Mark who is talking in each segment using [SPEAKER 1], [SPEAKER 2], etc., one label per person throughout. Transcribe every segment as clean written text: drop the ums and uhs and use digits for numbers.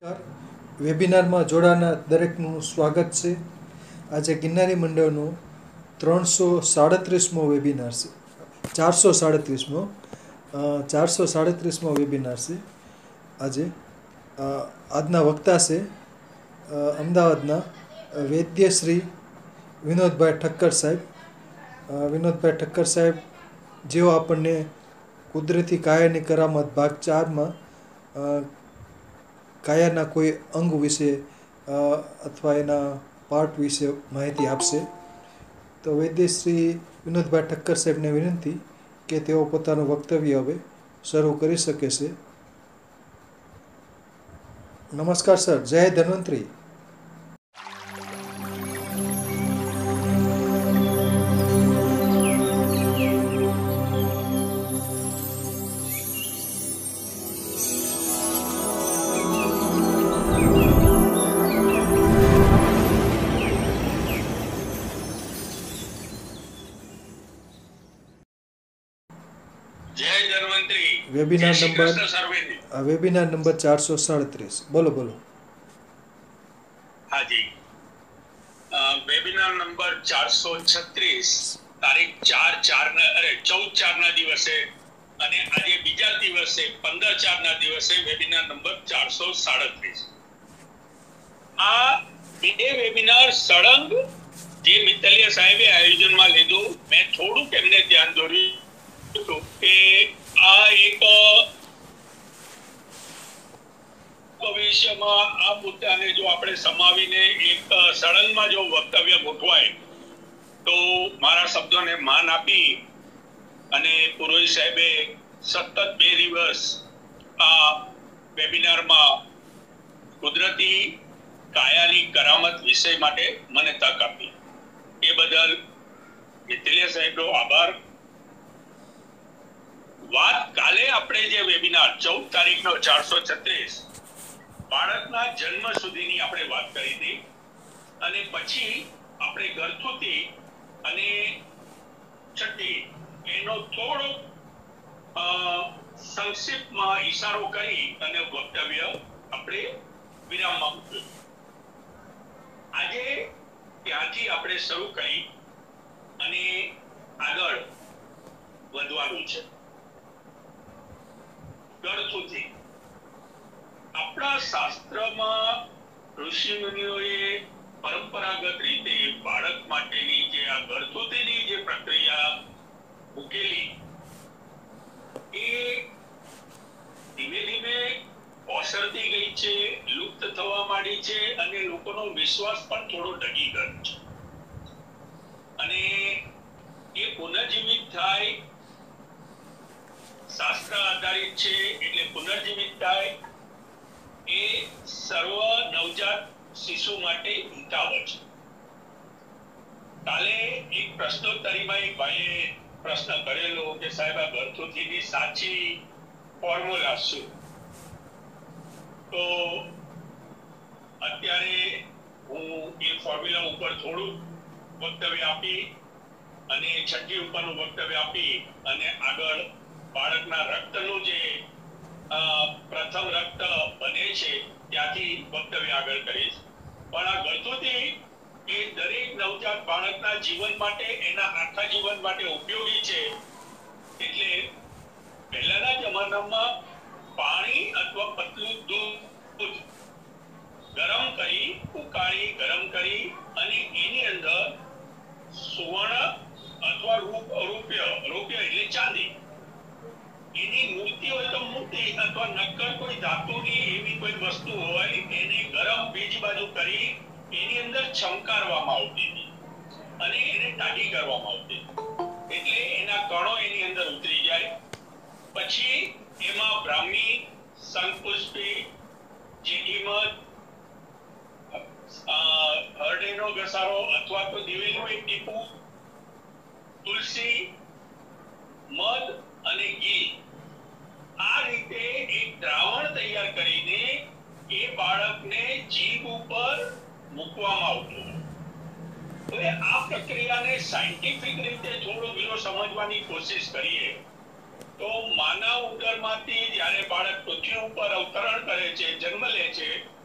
[SPEAKER 1] વેબિનારમાં જોડાનાર દરેકનું સ્વાગત છે. આજે ગિરનારી મંડળનો 337મો વેબિનાર છે. 437મો વેબિનાર છે આજે. આજના વક્તા છે અમદાવાદના વૈદ્ય શ્રી વિનોદભાઈ ઠક્કર સાહેબ. વિનોદભાઈ ઠક્કર સાહેબ જેઓ આપણને કુદરતી કાયાની કરામત ભાગ 4માં કાયાના કોઈ અંગ વિશે અથવા એના પાર્ટ વિશે માહિતી આપશે. તો વૈદ્ય શ્રી વિનોદભાઈ ઠક્કર સાહેબને વિનંતી કે તેઓ પોતાનું વક્તવ્ય હવે શરૂ કરી શકે છે. નમસ્કાર સર. જય ધન્વંતરી. Webinar number 437. બોલો બોલો.
[SPEAKER 2] હાજી. વેબિનાર નંબર 436 તારીખ 14/4 ના દિવસે અને આજે બીજા દિવસે 15/4 ના દિવસે વેબિનાર નંબર 437. આ બે વેબિનાર સળંગ જે મિત્તલિયા સાહેબે આયોજનમાં લીધું, મેં થોડુંક એમને ધ્યાન દોર્યું કે આ એક ભવિષ્યમાં આ મુદ્દાને જો આપણે સમાવીને એક સળંગમાં જો વક્તવ્ય ગોઠવાય તો મારા શબ્દોને માન આપી અને પુરોહિત સાહેબે સતત 2 દિવસ આ વેબિનારમાં કુદરતી કાયાની કરામત વિષય માટે મને તક આપી, એ બદલ મિત્તલિયા સાહેબનો આભાર. વાત કાલે આપણે જે વેબિનાર 14 તારીખનો 436 બાળકના જન્મ સુધીની આપણે વાત કરી હતી અને પછી આપણે ગર્ભવતી અને છઠ્ઠી એનો થોડો સંક્ષિપ્તમાં ઈશારો કરી અને વક્તવ્ય આપણે વિરામમાં મૂક્યું. આજે ત્યાંથી આપણે શરૂ કરી અને આગળ વધવાનું છે. ગર્ભવતી આપણા શાસ્ત્રમાં ઋષિમુનિઓએ પરંપરાગત રીતે બાળક માટેની જે આ ગર્ભવતીની જે પ્રક્રિયા મૂકેલી એ ધીમે ધીમે ઓસરતી ગઈ છે, લુપ્ત થવા માંડી છે અને લોકોનો વિશ્વાસ પણ થોડો ડગી ગયો છે. અને એ પુનર્જીવિત થાય, શાસ્ત્ર આધારિત છે એટલે પુનર્જીવિત થાય એ સર્વ નવજાત શિશુ માટે હિતાવહ છે. કાલે એક પ્રશ્નોત્તરીમાં એક ભાઈએ પ્રશ્ન કરેલો કે સાહેબ આ ગર્ભવતીની સાચી ફોર્મ્યુલા શું? તો અત્યારે હું એ ફોર્મ્યુલા ઉપર થોડું વક્તવ્ય આપી અને છઠ્ઠી ઉપરનું વક્તવ્ય આપી અને આગળ બાળકના રક્તનું જે પ્રથમ રક્ત બને છે ત્યાંથી વક્તવ્ય આગળ કરીશ. પણ આ ગર્ભવતી એ દરેક નવજાત બાળકના જીવન માટે, એના આખા જીવન માટે ઉપયોગી છે. એટલે પહેલાના જમાનામાં પાણી અથવા પતલું દૂધ ગરમ કરી, ઉકાળી ગરમ કરી અને એની અંદર સુવર્ણ અથવા રૂપિયા એટલે ચાંદી, એની મૂર્તિ હોય તો મૂર્તિ અથવા નક્કર કોઈ ધાતુની એવી કોઈ વસ્તુ હોય એને ગરમ બીજી બાજુ કરી એની અંદર છંકારવામાં આવતી હતી અને એને ટાઢી કરવામાં આવતી, એટલે એના કણો એની અંદર ઉતરી જાય. પછી એમાં બ્રાહ્મી, શંખપુષ્પી, જેઠીમધ, હરડેનો ઘસારો અથવા તો દિવેલનું એક ટીપું, તુલસી, મધ અને ઘી, આ રીતે એક દ્રાવણ તૈયાર કરીને એ બાળકને જીભ ઉપર મૂકવામાં આવતું. હવે આ પ્રક્રિયાને સાયન્ટિફિક રીતે થોડો ઘણો સમજવાની કોશિશ કરીએ તો માનવ ઉદરમાંથી જ્યારે બાળક પૃથ્વી ઉપર અવતરણ કરે છે, જન્મ લે છે,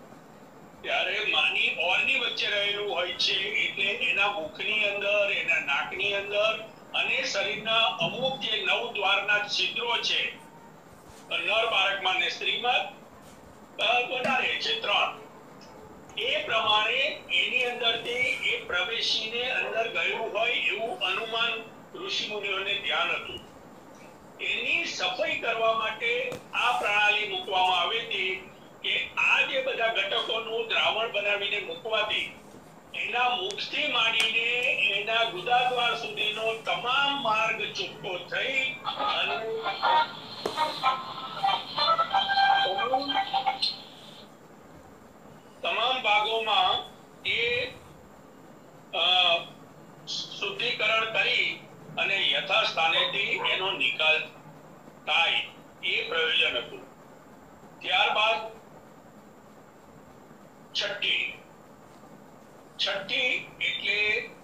[SPEAKER 2] ત્યારે માની ઓરની વચ્ચે રહેલું હોય છે, એટલે એના મુખની અંદર, એના નાકની અંદર અને શરીરના અમુક જે 9 દ્વારના છિદ્રો છે, નર બાળકમાં ને સ્ત્રીમાં વધારે છે 3. એ પ્રમાણે એની અંદરથી એ પ્રવેશીને અંદર ગયું હોય એવું અનુમાન ઋષિ મુનિઓને ધ્યાન હતું. એની સફાઈ કરવા માટે આ પ્રણાલી મૂકવામાં આવી હતી કે આ જે બધા ઘટકોનું દ્રાવણ બનાવીને મૂકવાથી એના મુખથી માંડીને એના ગુદાદ્વાર સુધીનો તમામ માર્ગ ચોખ્ખો થઈ અને તમામ ભાગોમાં એ શુદ્ધિકરણ કરી અને યથાસ્થાનેથી એનો નિકાલ થાય, એ પ્રયોજન હતું. ત્યારબાદ છઠ્ઠી એટલે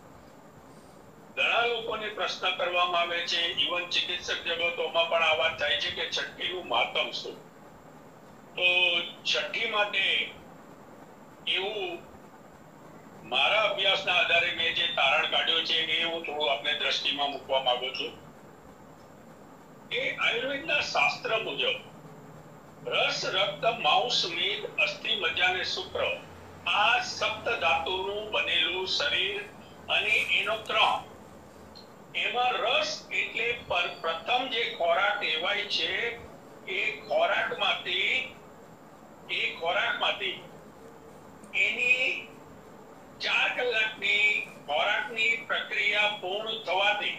[SPEAKER 2] ઘણા લોકોને પ્રશ્ન કરવામાં આવે છે, ઇવન ચિકિત્સક જગતોમાં પણ આ વાત થાય છે કે છઠ્ઠીનું મહત્તમ શું. તો છઠ્ઠી માટે એવું મારા અભ્યાસના આધારે મેં જે તારણ કાઢ્યો છે એ હું થોડું આપને દ્રષ્ટિમાં મૂકવા માંગુ છું. કે આયુર્વેદના શાસ્ત્ર મુજબ રસ, રક્ત, માંસ, મેદ, અસ્થિ, મજ્જા અને શુક્ર આ સપ્ત ધાતુનું બનેલું શરીર અને એનો ક્રમ, એમાં રસ એટલે પ્રથમ જે ખોરાક લેવાય છે એ ખોરાકમાંથી એની 4 કલાકની ખોરાકની પ્રક્રિયા પૂર્ણ થવાથી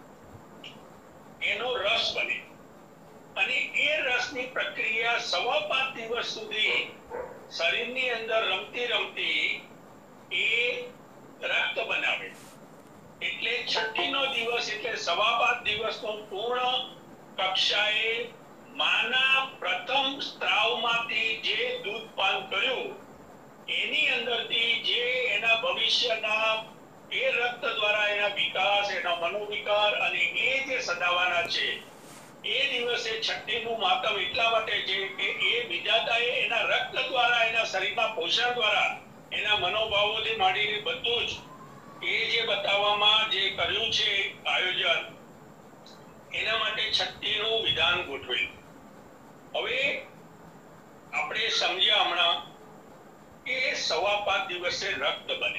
[SPEAKER 2] એનો રસ બને અને એ રસની પ્રક્રિયા 5.5 દિવસ સુધી શરીરની અંદર રમતી રમતી એ રક્ત બનાવે. એટલે છઠ્ઠીનો દિવસ એટલે 5.5 દિવસનો પૂર્ણ કક્ષાએ માના પ્રથમ સ્ત્રાવમાંથી જે દૂધ પાન કર્યું એની અંદરથી જે એના ભવિષ્યના એ રક્ત દ્વારા એના વિકાસ, એના મનોવિકાર અને એ જે સદાવાના છે, એ દિવસે છઠ્ઠીનું મહત્વ એટલા માટે છે કે એ વિધાતાએ એના રક્ત દ્વારા, એના શરીરના પોષણ દ્વારા, એના મનોભાવોથી માંડીને બધું જ એ જે બતાવવામાં જે કર્યું છે આયોજન, એના માટે છઠ્ઠીનું વિધાન ગોઠવેલું. હવે આપણે સમજ્યા હમણાં કે 5.5 દિવસે રક્ત બને.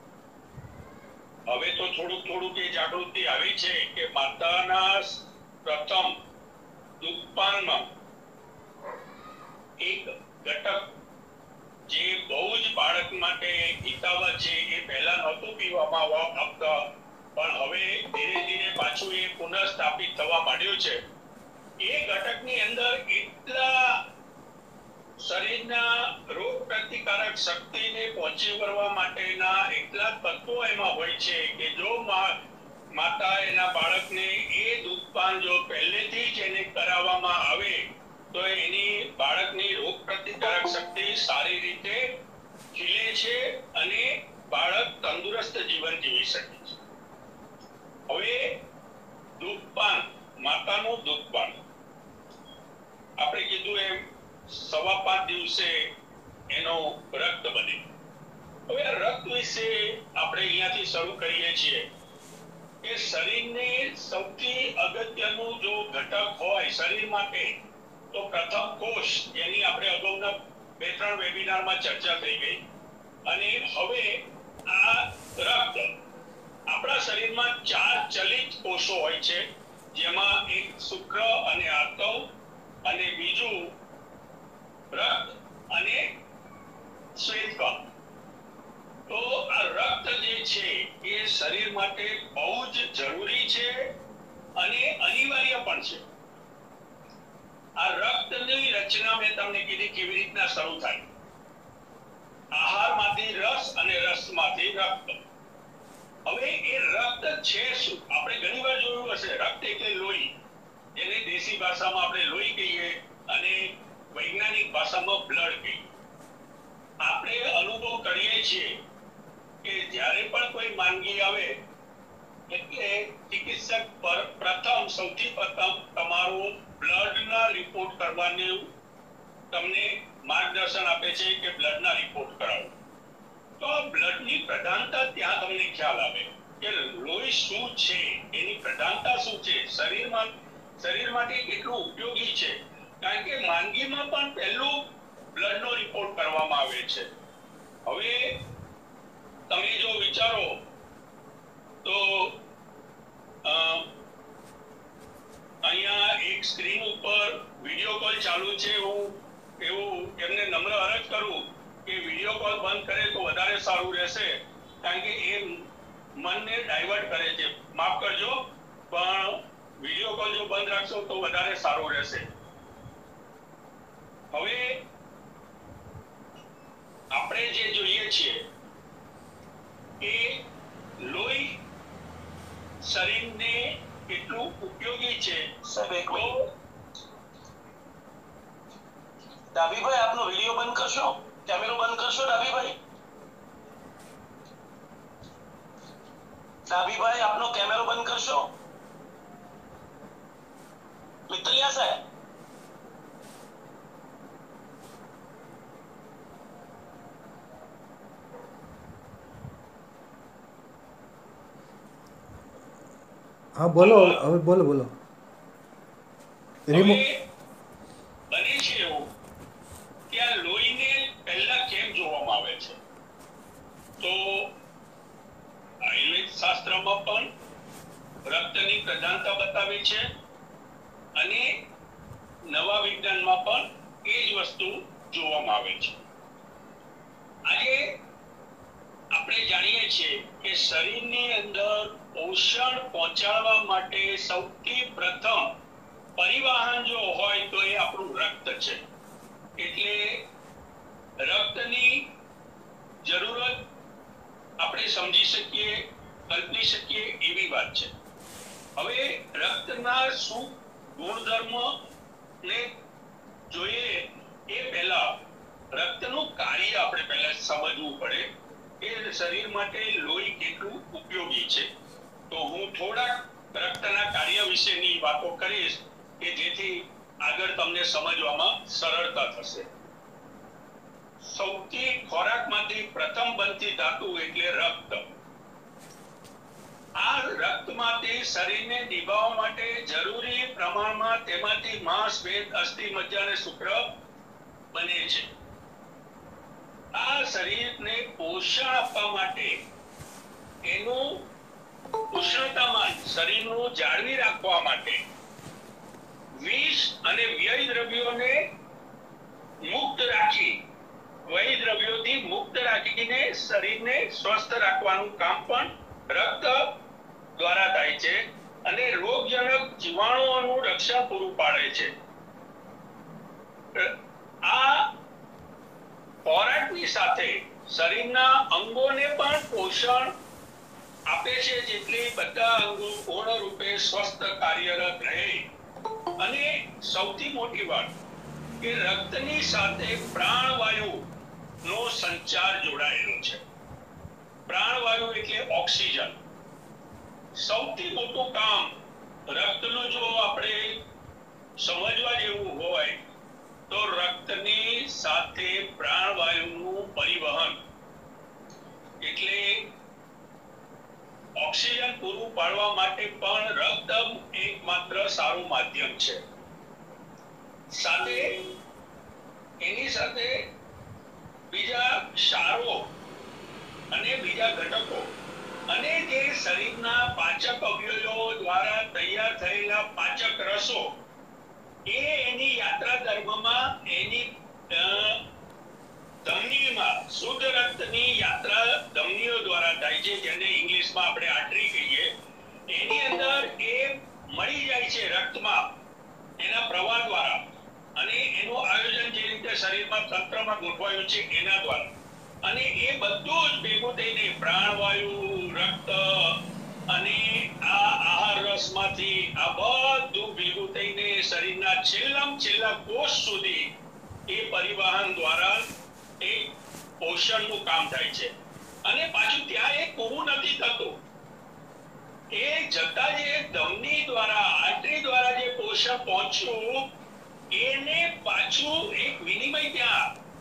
[SPEAKER 2] હવે તો થોડુંક એ જાગૃતિ આવી છે કે માતાના પ્રથમ દુધપાનમાં એક ઘટક જે બહુ જ બાળક માટે હિતાવહ છે, એ પહેલા નહોતું પીવામાં આવતા, પણ હવે ધીરે ધીરે પાછું એ પુનઃસ્થાપિત થવા માંડ્યું છે. એ ઘટકની અંદર એટલા શરીરના રોગ પ્રતિકારક શક્તિને પહોંચી વળવા માટેના એટલા તત્વો એમાં હોય છે કે જો માતા એના બાળકને એ દૂધપાન જો પહેલેથી જ એને કરાવવામાં આવે તો એની બાળકની રોગ પ્રતિકારક શક્તિ સારી રીતે ખીલે છે અને બાળક તંદુરસ્ત જીવન જીવી શકે છે. હવે દૂધપાન, માતાનું દૂધપાન આપણે કીધું એમ 5.5 દિવસે એનો રક્ત બને. હવે આ રક્ત વિશે આપણે અહીંયાથી શરૂ કરીએ છીએ કે શરીરને સૌથી અગત્યનું જો ઘટક હોય શરીર માટે તો પ્રથમ કોષ, જેની આપણે અગાઉના 2-3 વેબિનારમાં ચર્ચા થઈ ગઈ. અને હવે આ રક્ત, આપણા શરીરમાં 4 ચલિત કોષો હોય છે, જેમાં એક શુક્ર અને આર્તવ અને બીજું રક્ત અને શ્વેતકણ. તો આ રક્ત જે છે એ શરીર માટે બહુ જ જરૂરી છે અને અનિવાર્ય પણ છે. આ રક્તની રચના મેં તમને કીધી કેવી રીતના શરૂ થાય. આહારમાંથી રસ અને રસમાંથી રક્ત. હવે એ રક્ત છે શું? આપણે ઘણીવાર જોયું હશે, રક્ત એટલે લોહી, જેને દેશી ભાષામાં આપણે લોહી કહીએ અને વૈજ્ઞાનિક ભાષામાં બ્લડ કહીએ. આપણે અનુભવ કરીએ છીએ કે જ્યારે પણ કોઈ માંદગી આવે એટલે ચિકિત્સક સૌથી પ્રથમ તમારો બ્લડના રિપોર્ટ કરવાનું તમને માર્ગદર્શન આપે છે કે બ્લડના રિપોર્ટ કરાવો. તો આ બ્લડની પ્રધાનતા ત્યાં તમને ખ્યાલ આવે કે લોહી શું છે, એની પ્રધાનતા શું છે, શરીર માટે કેટલું ઉપયોગી છે. કારણ કે માંદગીમાં પણ પહેલું બ્લડનો રિપોર્ટ કરવામાં આવે છે. હવે તમે જો વિચારો તો અહીંયા એક સ્ક્રીન ઉપર વિડિયો કોલ ચાલુ છે. હું એવું એમને નમ્ર અરજ કરું કે વિડિયો કોલ બંધ કરે તો વધારે સારું રહેશે, કારણ કે એ મનને ડાયવર્ટ કરે છે. માફ કરજો, પણ વિડિયો કોલ જો બંધ રાખશો તો વધારે સારું રહેશે. હવે આપણે જે જોઈએ છીએ કે લોહી શરીરને કેટલું ઉપયોગી છે.
[SPEAKER 3] ડાભીભાઈ, આપનો વિડિયો બંધ કરશો, કેમેરો બંધ કરશો. ડાભીભાઈ, આપનો કેમેરો બંધ કરશો. મિત્તલિયા સાહેબ,
[SPEAKER 1] હા બોલો, હવે બોલો.
[SPEAKER 2] બને છે એવું કે આ લોહીને પહેલા કેમ જોવામાં આવે છે? તો આયુર્વેદ શાસ્ત્રમાં પણ રક્તની પ્રધાનતા બતાવી છે અને નવા વિજ્ઞાનમાં પણ એ જ વસ્તુ જોવામાં આવે છે. આજે આપણે જાણીએ છીએ કે શરીરની અંદર પોષણ પહોંચાડવા માટે સૌથી પ્રથમ પરિવહન જો હોય તો એ આપણું રક્ત છે. એટલે રક્તની જરૂરત આપણે સમજી શકીએ, કલ્પી શકીએ એવી વાત છે. હવે રક્તના શું ગુણધર્મ ને જોઈએ એ પહેલા રક્તનું કાર્ય આપણે પહેલા સમજવું પડે કે શરીર માટે લોહી કેટલું ઉપયોગી છે. તો હું થોડાક રક્તના કાર્ય વિશેની વાતો કરીશ કે જેથી આગળ તમને સમજવામાં સરળતા થશે. સૌથી ખોરાકમાંથી પ્રથમ બનતી ધાતુ એટલે રક્ત. આ રક્તમાંથી શરીરને નિભાવવા માટે જરૂરી પ્રમાણમાં તેમાંથી માંસ, મેદ, અસ્થિ, મજ્જા અને શુક્ર બને છે. આ શરીરને પોષણ આપવા માટે એનું ઉષ્ણતામાન શરીરનું જાળવી રાખવા માટે વિષ અને વ્યય દ્રવ્યોને મુક્ત રાખી, વ્યય દ્રવ્યોથી મુક્ત રાખીને શરીરને સ્વસ્થ રાખવાનું કામ પણ રક્ત દ્વારા થાય છે અને રોગજનક જીવાણુઓનું રક્ષણ પૂરું પાડે છે. આ ખોરાકની સાથે શરીરના અંગોને પણ પોષણ આપે છે, જેટલી બધા અંગો પૂર્ણ રૂપે સ્વસ્થ કાર્યરત રહે. અને સૌથી મોટી વાત કે રક્તની સાથે પ્રાણવાયુ નો સંચાર જોડાયેલો છે. પ્રાણવાયુ એટલે ઓક્સિજન. સૌથી મોટું કામ રક્તનું જો આપણે સમજવા જેવું હોય તો રક્તની સાથે પ્રાણવાયુનું પરિવહન એટલે ઓક્સિજન પૂરું પાડવા માટે પણ રક્ત એકમાત્ર સારું માધ્યમ છે. સાથે એની સાથે બીજા ક્ષારો અને બીજા ઘટકો અને જે શરીરના પાચક અવયવો દ્વારા તૈયાર થયેલા પાચક રસો એ એની યાત્રા દરમિયાન એની ધમનીમાં શુદ્ધ રક્તની યાત્રા ધમનીઓ દ્વારા થાય છે, જેને ઇંગ્લિશમાં આપણે આર્ટરી કહીએ. એની અંદર એ મળી જાય છે રક્તમાં એના પ્રવાહ દ્વારા, અને એનું આયોજન જે રીતે શરીરમાં તંત્રમાં ગોઠવાયું છે એના દ્વારા, અને એ બધું જ ભેગું થઈને પ્રાણવાયુ, રક્ત અને આ આહાર રસમાંથી આ બધું ભેગું થઈને શરીરના છેલ્લા કોષ સુધી એ પરિવહન દ્વારા એ પોષણનું કામ થાય છે. અને પાછું ત્યાં એ પૂરું નથી થતું. એ જતા જે ધમની દ્વારા, આર્ટરી દ્વારા જે પોષણ પહોંચ્યું એને પાછું એક વિનિમય ત્યાં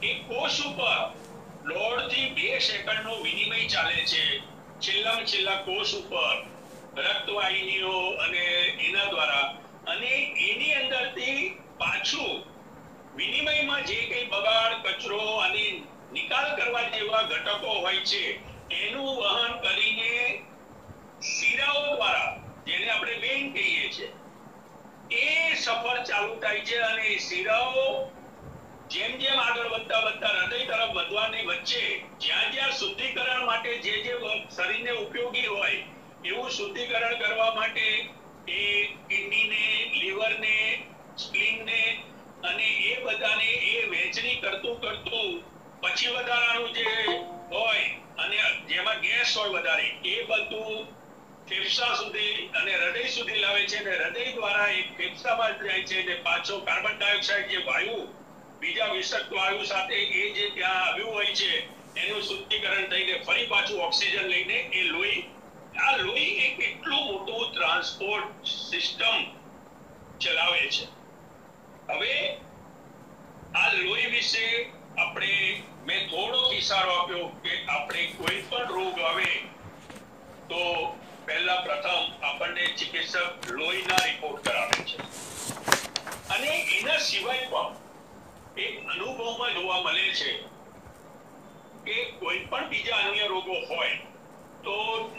[SPEAKER 2] એ કોષ ઉપર 1.5 થી 2 સેકન્ડનો વિનિમય ચાલે છે છેલ્લામાં છેલ્લા કોષ ઉપર રક્તવાહિનીઓ અને એના દ્વારા, અને એની અંદરથી પાછું વિનિમયમાં જે કંઈ બગાડ, કચરો અને નિકાલ કરવા જેવા ઘટકો હોય છે એનું વહન કરીને શિરાઓ દ્વારા, જેને આપણે વેઇન કહીએ છીએ, એ સફર ચાલુ થાય છે. અને શિરાઓ જેમ જેમ આગળ વધતા વધતા હૃદય તરફ વધવાની વચ્ચે જ્યાં જ્યાં શુદ્ધિકરણ માટે જે શરીરને ઉપયોગી હોય એવું શુદ્ધિકરણ કરવા માટે એ કિડનીને, લીવરને, સ્પ્લીનને અને એ બધાને એ વહેંચણી કરતું પછી વધારાનું જે હોય અને જેમાં ગેસ હોય વધારે, એ બધું ફેફસા સુધી અને હૃદય સુધી લાવે છે. અને હૃદય દ્વારા એક ફેફસામાં જાય છે અને પાછો કાર્બન ડાયોક્સાઇડ જે વાયુ બીજા વિષક વાયુ સાથે એ જે ત્યાં આવ્યું હોય છે એનું શુદ્ધિકરણ થઈને ફરી પાછું ઓક્સિજન લઈને એ લોહી, આ લોહી એક એટલું મોટું ટ્રાન્સપોર્ટ સિસ્ટમ ચલાવે છે. હવે આ લોહી વિશે મેં થોડો ઇશારો આપ્યો કે આપણે કોઈ પણ રોગ આવે તો પહેલા પ્રથમ આપણને ચિકિત્સક લોહીના રિપોર્ટ કરાવે છે. અને એના સિવાય પણ એક અનુભવમાં જોવા મળે છે કે કોઈ પણ બીજા અન્ય રોગો હોય તો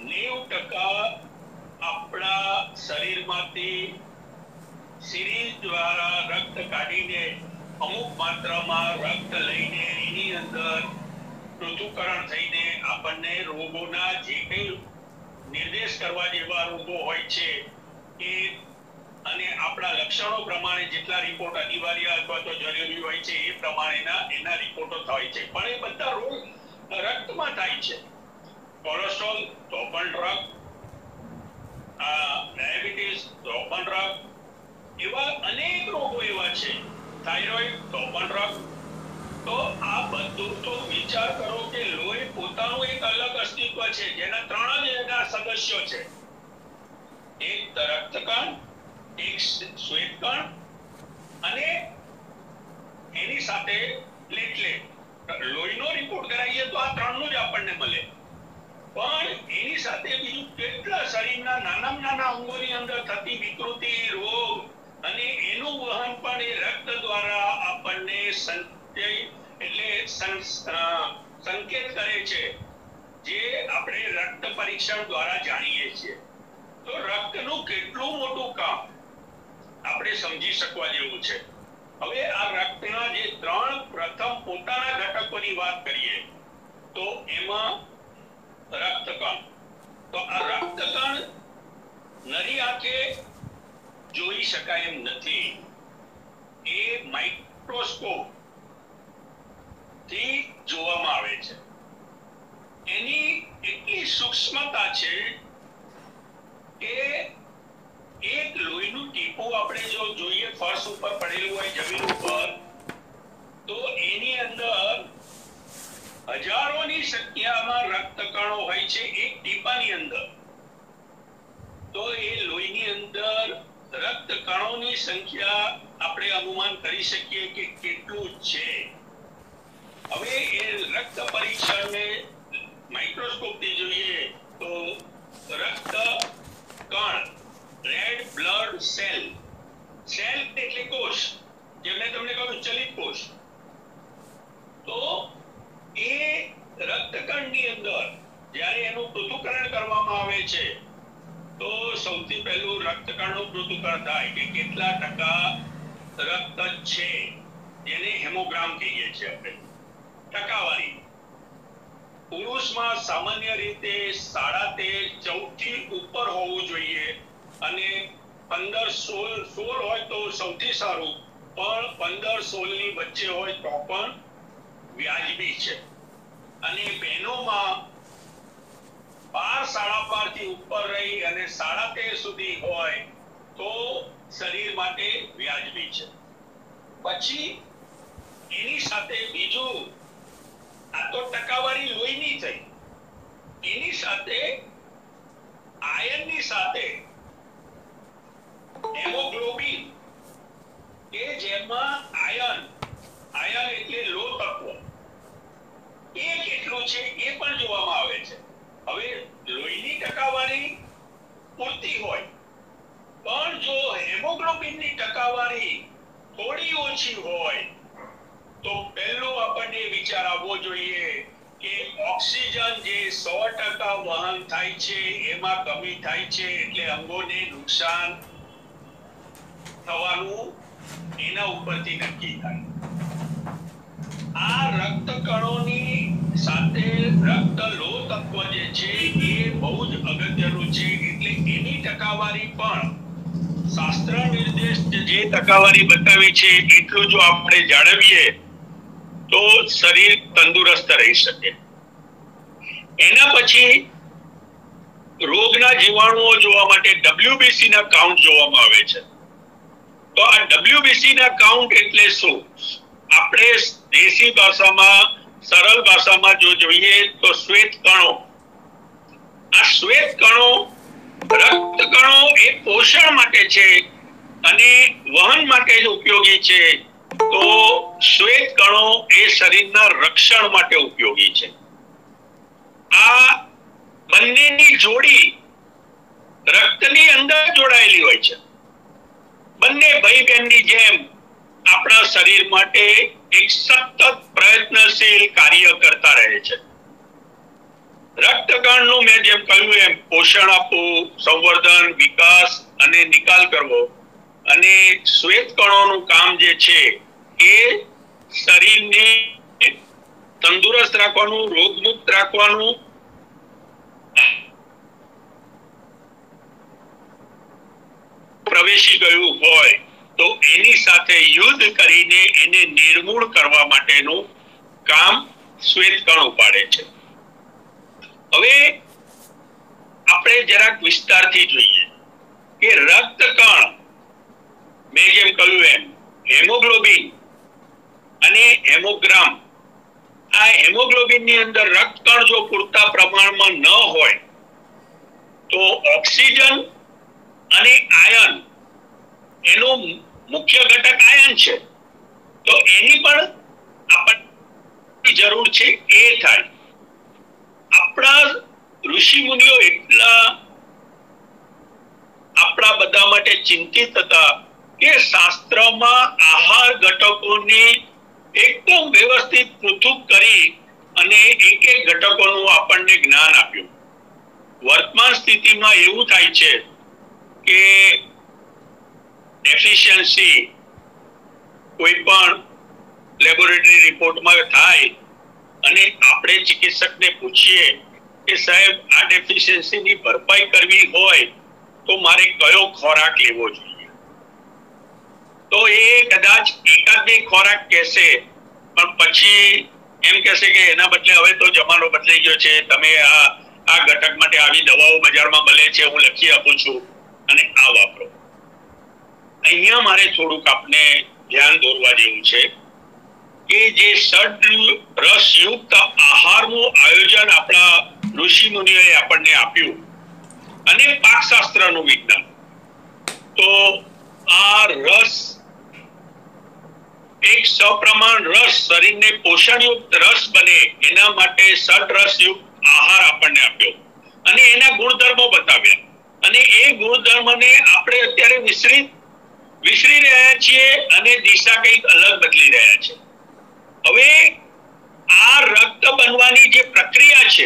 [SPEAKER 2] 90% આપણા શરીરમાંથી સિરીંજ દ્વારા રક્ત કાઢીને અમુક માત્રામાં રક્ત લઈને એની અંદર પૃથ્થકરણ થઈને આપણને રોગોના જે કંઈ નિર્દેશ કરવા જેવા રોગો હોય છે એ અને આપણા લક્ષણો પ્રમાણે જેટલા રિપોર્ટ અનિવાર્ય અથવા તો જરૂરી હોય છે એ પ્રમાણેના એના રિપોર્ટો થાય છે. પણ એ બધા રોગ રક્તમાં થાય છે. કોલેસ્ટ્રોલ તો પણ રક્ત, ડાયાબિટીસ તો પણ રક્ત, એવા અનેક રોગો એવા છે, થાઇરોઇડ તો પણ રક્ત. તો આ બધું તો વિચાર કરો કે લોહી પોતાનું એક અલગ અસ્તિત્વ છે જેના 3 જ એના સદસ્યો છે. એક રક્તકણ, એક શ્વેતકણ અને એની સાથે પ્લેટલેટ. લોહીનો રિપોર્ટ કરાવીએ તો આ 3નું જ આપણને મળે. પણ એની સાથે બીજું કેટલા શરીરના નાનામાં નાના અંગોની અંદર થતી વિકૃતિ, રોગ અને એનું વહન પણ એ રક્ત દ્વારા આપણને સંકેત કરે છે, જે આપણે રક્ત પરીક્ષણ દ્વારા જાણીએ છીએ. તો રક્તનું કેટલું મોટું કામ આપણે સમજી શકવા જેવું છે. હવે આ રક્તના જે 3 પ્રથમ પોતાના ઘટકોની વાત કરીએ તો એમાં રક્તકણ. તો આ રક્તકણ નરી આંખે જોઈ શકાય એમ નથી. એ માઇક્રોસ્કોપ થી જોવામાં આવે છે. એની એટલી સૂક્ષ્મતા છે કે એક લોહીનું ટીપું આપણે જો જોઈએ ફર્શ ઉપર પડેલું હોય, જમીન ઉપર, તો એની અંદર હજારોની સંખ્યામાં રક્તકણો હોય છે એક ટીપાની અંદર. તો એ લોહીની અંદર રક્તકણોની સંખ્યા આપણે અનુમાન કરી શકીએ કે કેટલું છે. હવે એ રક્ત પરીક્ષણને માઇક્રોસ્કોપથી જોઈએ તો રક્ત કણ, રેડ બ્લડ સેલ એટલે કોષ, જેમને તમને કહ્યું ચલિત કોષ, તો એ રક્તકણની અંદર જ્યારે એનું પૃથ્થકરણ કરવામાં આવે છે તો સૌથી પહેલું રક્તકણનું પૃથ્થકરણ થાય કે કેટલા ટકા રક્ત છે, જેને હેમોગ્રામ કહીએ છીએ આપણે, ટકાવારી. પુરુષમાં સામાન્ય રીતે 13.5-14 થી ઉપર હોવું જોઈએ અને 15-16 હોય તો સૌથી સારું, પણ 15-16 ની વચ્ચે હોય તો પણ વ્યાજબી છે. અને બહેનોમાં 12-12.5 થી ઉપર રહી અને 13.5 સુધી હોય તો શરીર માટે વ્યાજબી છે. પછી એની સાથે બીજું, આ તો ટકાવારી લોહીની થઈ, એની સાથે આયર્નની સાથે હેમોગ્લોબિન, કે જેમાં આયર્ન એટલે લોહ તત્વ, અગત્યનું છે એ પણ જોવામાં આવે છે. હવે લોહીની ટકાવારી પૂરતી હોય પણ જો હેમોગ્લોબિનની ટકાવારી થોડી ઓછી હોય તો પહેલો આપણને વિચાર આવવો જોઈએ કે ઓક્સિજન જે 100% વહન થાય છે એમાં કમી થાય છે એટલે અંગોને નુકસાન થવાનું એના ઉપરથી નક્કી થાય. આ રક્તકણોની સાથે રક્ત લોહ તત્વ જે છે એ બહુ જ અગત્યનું છે એટલે એની ટકાવારી પણ શાસ્ત્ર નિર્દેશ જે ટકાવારી બતાવી છે એટલું જો આપણે જાળવીએ તો શરીર તંદુરસ્ત રહી શકે. એના પછી રોગના જીવાણુઓ જોવા માટે WBC ના કાઉન્ટ જોવામાં આવે છે. તો આ WBC ના કાઉન્ટ એટલે શું? આપણે દેશી ભાષામાં સરળ ભાષામાં જો જોઈએ તો શ્વેત કણો. આ શ્વેત કણો રક્ત કણો એ પોષણ માટે છે અને વહન માટે જ ઉપયોગી છે. તો શ્વેત કણો એ શરીરના રક્ષણ માટે ઉપયોગી છે. આ બંનેની જોડી રક્તની અંદર જોડાયેલી હોય છે. બંને ભાઈ બહેનની જેમ આપણા શરીર માટે એક સતત પ્રયત્નશીલ કાર્ય કરતા રહે છે. રક્તકણનું મેં જેમ કહ્યું એમ પોષણ આપવું, સંવર્ધન, વિકાસ અને નિકાલ કરવો અને શ્વેત કણોનું કામ જે છે એ શરીરને તંદુરસ્ત રાખવાનું, રોગમુક્ત રાખવાનું, પ્રવેશી ગયું હોય તો એની સાથે યુદ્ધ કરીને એને નિર્મૂળ કરવા માટેનું કામ શ્વેત કણ ઉપાડે છે. હવે આપણે જરાક વિસ્તારથી જોઈએ કે રક્તકણ મેં જેમ કહ્યું એમ હેમોગ્લોબિન અને હેમોગ્રામ. આ હેમોગ્લોબિન ની અંદર રક્તકણ જો પૂરતા પ્રમાણમાં ન હોય તો ઓક્સિજન અને આયન, એનો મુખ્ય ઘટક આયન છે, તો એની પણ આપણને જરૂર છે એ થાય. આપણા ઋષિ મુનિઓ એટલા આપણા બધા માટે ચિંતિત હતા કે શાસ્ત્રમાં આહાર ઘટકોની એકદમ વ્યવસ્થિત પૃથક કરી અને એક એક ઘટકોનું આપણને જ્ઞાન આપ્યું. વર્તમાન સ્થિતિમાં એવું થાય છે કે ડેફિશિયન્સી કોઈ પણ લેબોરેટરી રિપોર્ટમાં થાય અને આપણે ચિકિત્સકને પૂછીએ કે સાહેબ આ ડેફિશિયન્સીની ભરપાઈ કરવી હોય તો મારે કયો ખોરાક લેવો જોઈએ, તો એ કદાચ એકાદ બે ખોરાક કહેશે પણ પછી એમ કહેશે કે એના બદલે હવે તો જમાનો બદલાઈ ગયો છે, તમે આ ઘટક માટે આવી દવાઓ બજારમાં મળે છે, હું લખી આપું છું અને આ વાપરો. અહીંયા મારે થોડુંક આપને ધ્યાન દોરવા જેવું છે કે જે ષડ રસયુક્ત આહારનું આયોજન આપણા ઋષિ મુનિઓએ આપણને આપ્યું અને પાકશાસ્ત્રનું વિજ્ઞાન. તો આ રસ એક સપ્રમાણ રસ, શરીરને પોષણયુક્ત રસ બને એના માટે ષડ રસયુક્ત આહાર આપણને આપ્યો અને એના ગુણધર્મો બતાવ્યા અને એ ગુણધર્મને આપણે અત્યારે વિસરી રહ્યા છીએ અને દિશા કંઈક અલગ બદલી રહ્યા છે. હવે આ રક્ત બનવાની જે પ્રક્રિયા છે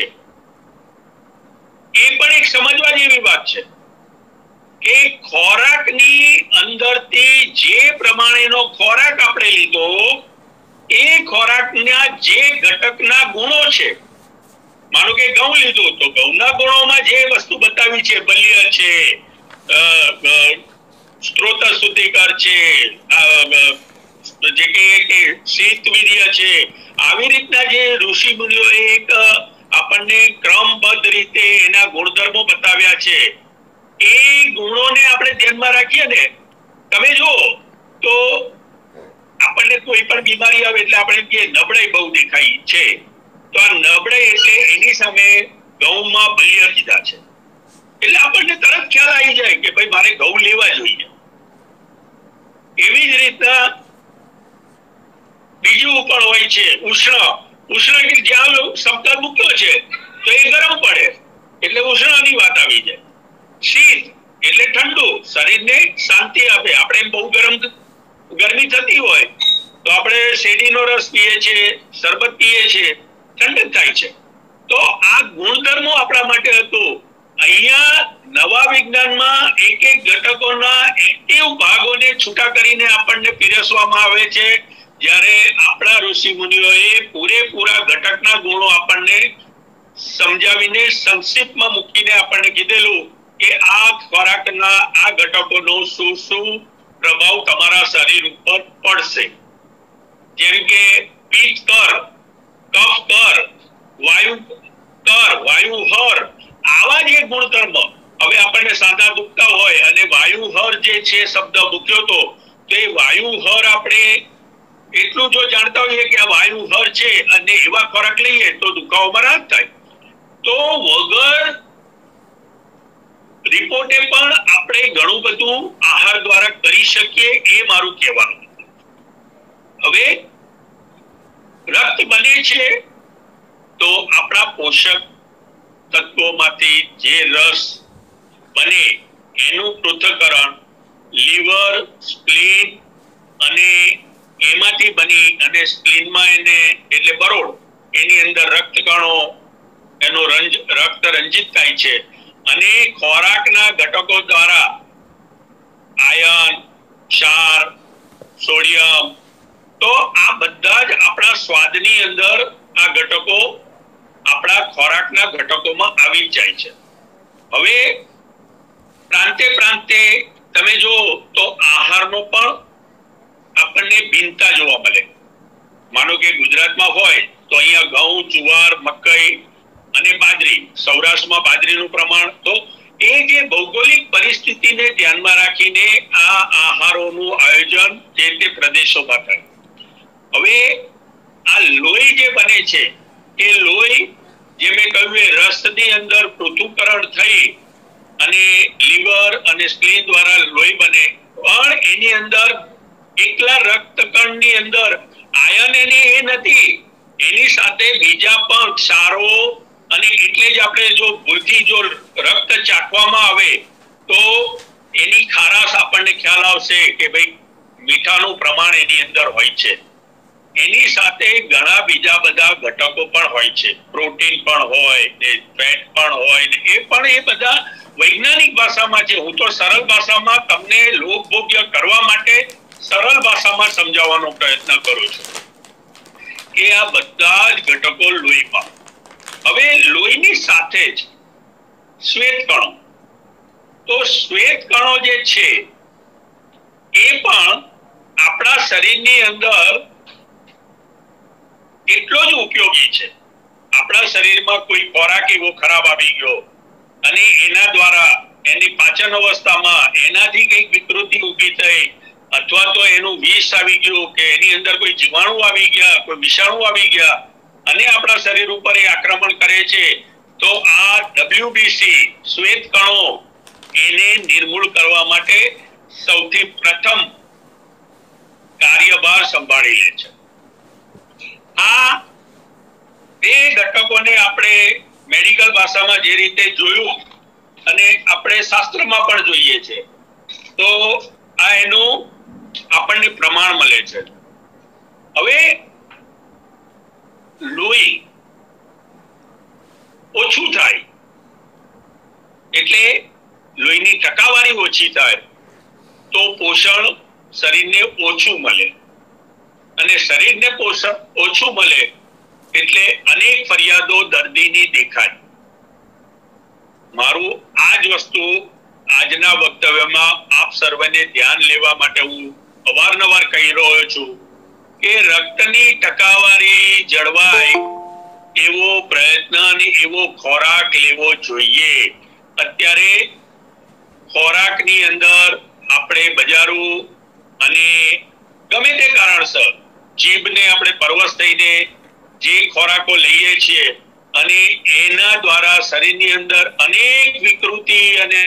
[SPEAKER 2] એ પણ એક સમજવા જેવી વાત છે કે ખોરાકની અંદરથી જે પ્રમાણેનો ખોરાક આપણે લીધો એ ખોરાકના જે ઘટકના ગુણો છે, માનો કે ઘઉં લીધું તો ઘઉંના ગુણોમાં જે વસ્તુ બતાવી છે, બલ્ય છે, સ્ત્રોત શુદ્ધિકર છે, જે કે શીતવીર્ય છે, આવી રીતના જે ઋષિ મુનિઓએ એક આપણને ક્રમબદ્ધ રીતે એના ગુણધર્મો બતાવ્યા છે, એ ગુણોને આપણે ધ્યાનમાં રાખીએ ને, તમે જુઓ તો આપણને કોઈ પણ બીમારી આવે એટલે આપણે કે નબળાઈ બહુ દેખાય છે, તો આ નબળાઈ એટલે એની સામે ઘઉંમાં બલ્ય કીધા છે એટલે આપણને તરત ખ્યાલ આવી જાય કે ભાઈ મારે ઘઉં લેવા જોઈએ. એવી જ રીતના બીજું પણ હોય છે ઉષ્ણ, ઉષ્ણ જ્યાં શબ્દ મૂક્યો છે તો એ ગરમ પડે એટલે ઉષ્ણની વાત આવી જાય. શીત એટલે ઠંડુ, શરીરને શાંતિ આપે. આપણે બહુ ગરમી થતી હોય તો આપણે શેરડીનો રસ પીએ છીએ, શરબત પીએ છીએ, ઠંડક થાય છે. તો આ ગુણધર્મો આપણા માટે હતું. અહીંયા નવા વિજ્ઞાનમાં એક એક ઘટકોના એક્ટિવ ભાગોને છૂટા કરીને આપણને પીરસવામાં આવે છે, જ્યારે આપણા ઋષિ મુનિઓએ પૂરેપૂરા ઘટકના ગુણો આપણને સમજાવીને સંક્ષિપ્તમાં મૂકીને આપણને કીધેલું કે આ ખોરાકના આ ઘટકોનો શું શું પ્રભાવ તમારા શરીર ઉપર પડશે. જેમ કે પિત્ત કર, કફ કર, વાયુ કર, વાયુ હર, આવા જે ગુણધર્મ. હવે આપણને સાંધા દુખતા હોય અને વાયુ હર જે છે શબ્દ મૂક્યો તો એ વાયુ હર આપણે એટલું જો જાણતા હોઈએ કે આ વાયુ હર છે અને એવા ખોરાક લઈએ તો દુખાવામાં રાહત થાય. તો વગર રિપોર્ટે પણ આપણે ઘણું બધું આહાર દ્વારા કરી શકીએ, એ મારું કહેવાનું. હવે રક્ત બને છે તો આપણા પોષક તત્વોમાંથી જે રસ બને એનું પૃથ્થકરણ લીવર, સ્પ્લીન અને એમાંથી બની અને સ્પ્લીનમાં એને એટલે બરોળ એની અંદર રક્તકણો એનો રક્ત રંજિત થાય છે અને ખોરાકના ઘટકો દ્વારા આયર્ન, ક્ષાર, સોડિયમ, તો આ બધા જ આપણા સ્વાદની અંદર આ ઘટકો આપણા ખોરાકના ઘટકોમાં આવી જાય છે. હવે પ્રાંતે પ્રાંતે તમે જો તો આહારનો પણ આપણને ભિન્નતા જોવા મળે. માનો કે ગુજરાતમાં હોય તો અહીંયા ઘઉં, જુવાર, મકઈ અને બાજરી, સૌરાષ્ટ્રમાં બાજરીનું પ્રમાણ, તો એ જે ભૌગોલિક પરિસ્થિતિને ધ્યાનમાં રાખીને આ આહારોનું આયોજન જે તે પ્રદેશોમાં થાય. હવે આ લોહી જે બને છે એ લોહી જે મેં કહ્યું એ રસની અંદર પૃથ્થકરણ થઈ અને લીવર અને સ્પ્લીન દ્વારા લોહી બને, પણ એની અંદર એકલા રક્તકણની અંદર આયર્ન એની એ નથી, એની સાથે બીજા પણ ક્ષારો, અને એટલે જ આપણે જો ભૂલથી જો રક્ત ચાખવામાં આવે તો એની ખારાશ આપણને ખ્યાલ આવશે કે ભાઈ મીઠાનું પ્રમાણ એની અંદર હોય છે. એની સાથે ઘણા બીજા બધા ઘટકો પણ હોય છે, પ્રોટીન પણ હોય ને ફેટ પણ હોય ને એ પણ એ બધા વૈજ્ઞાનિક ભાષામાં છે. હું તો સરળ ભાષામાં તમને લોકભોગ્ય કરવા માટે સરળ ભાષામાં સમજાવવાનો પ્રયત્ન કરું છું કે આ બધા જ ઘટકો લોહીમાં. હવે લોહીની સાથે જ શ્વેત કણો, તો શ્વેત કણો જે છે એ પણ આપણા શરીરની અંદર એટલો જ ઉપયોગી છે. આપણા શરીરમાં કોઈ ખોરાક એવો ખરાબ આવી ગયો અને એના દ્વારા એની પાચન અવસ્થામાં એનાથી કઈક વિકૃતિ ઊભી થઈ, અથવા તો એનું વિષ આવી ગયું કે એની અંદર કોઈ જીવાણુ આવી ગયા, કોઈ વિષાણુ આવી ગયા અને આપણા શરીર ઉપર એ આક્રમણ કરે છે, તો આ WBC શ્વેત કણો એને નિર્મૂળ કરવા માટે સૌથી પ્રથમ કાર્યભાર સંભાળી લે છે. આ બે ઘટકોને આપણે મેડિકલ ભાષામાં જે રીતે જોયું અને આપણે શાસ્ત્રમાં પણ જોઈએ છે, તો આ એનું આપણને પ્રમાણ મળે છે. હવે લોહી ઓછું થાય એટલે લોહીની ટકાવારી ઓછી થાય તો પોષણ શરીરને ઓછું મળે, અને શરીરને પોષણ ઓછું મળે એટલે અનેક ફરિયાદો દર્દીની દેખાય. મારું આ જ વસ્તુ આજના વક્તવ્યમાં આપ સર્વને ધ્યાન લેવા માટે હું અવારનવાર કહી રહ્યો છું કે રક્તની ટકાવારી જળવાય એવો પ્રયત્ન અને એવો ખોરાક લેવો જોઈએ. અત્યારે ખોરાકની અંદર આપણે બજારો અને ગમે તે કારણસર જીભને આપણે પરવશ થઈને જે ખોરાકો લઈએ છીએ અને એના દ્વારા શરીરની અંદર અનેક વિકૃતિ અને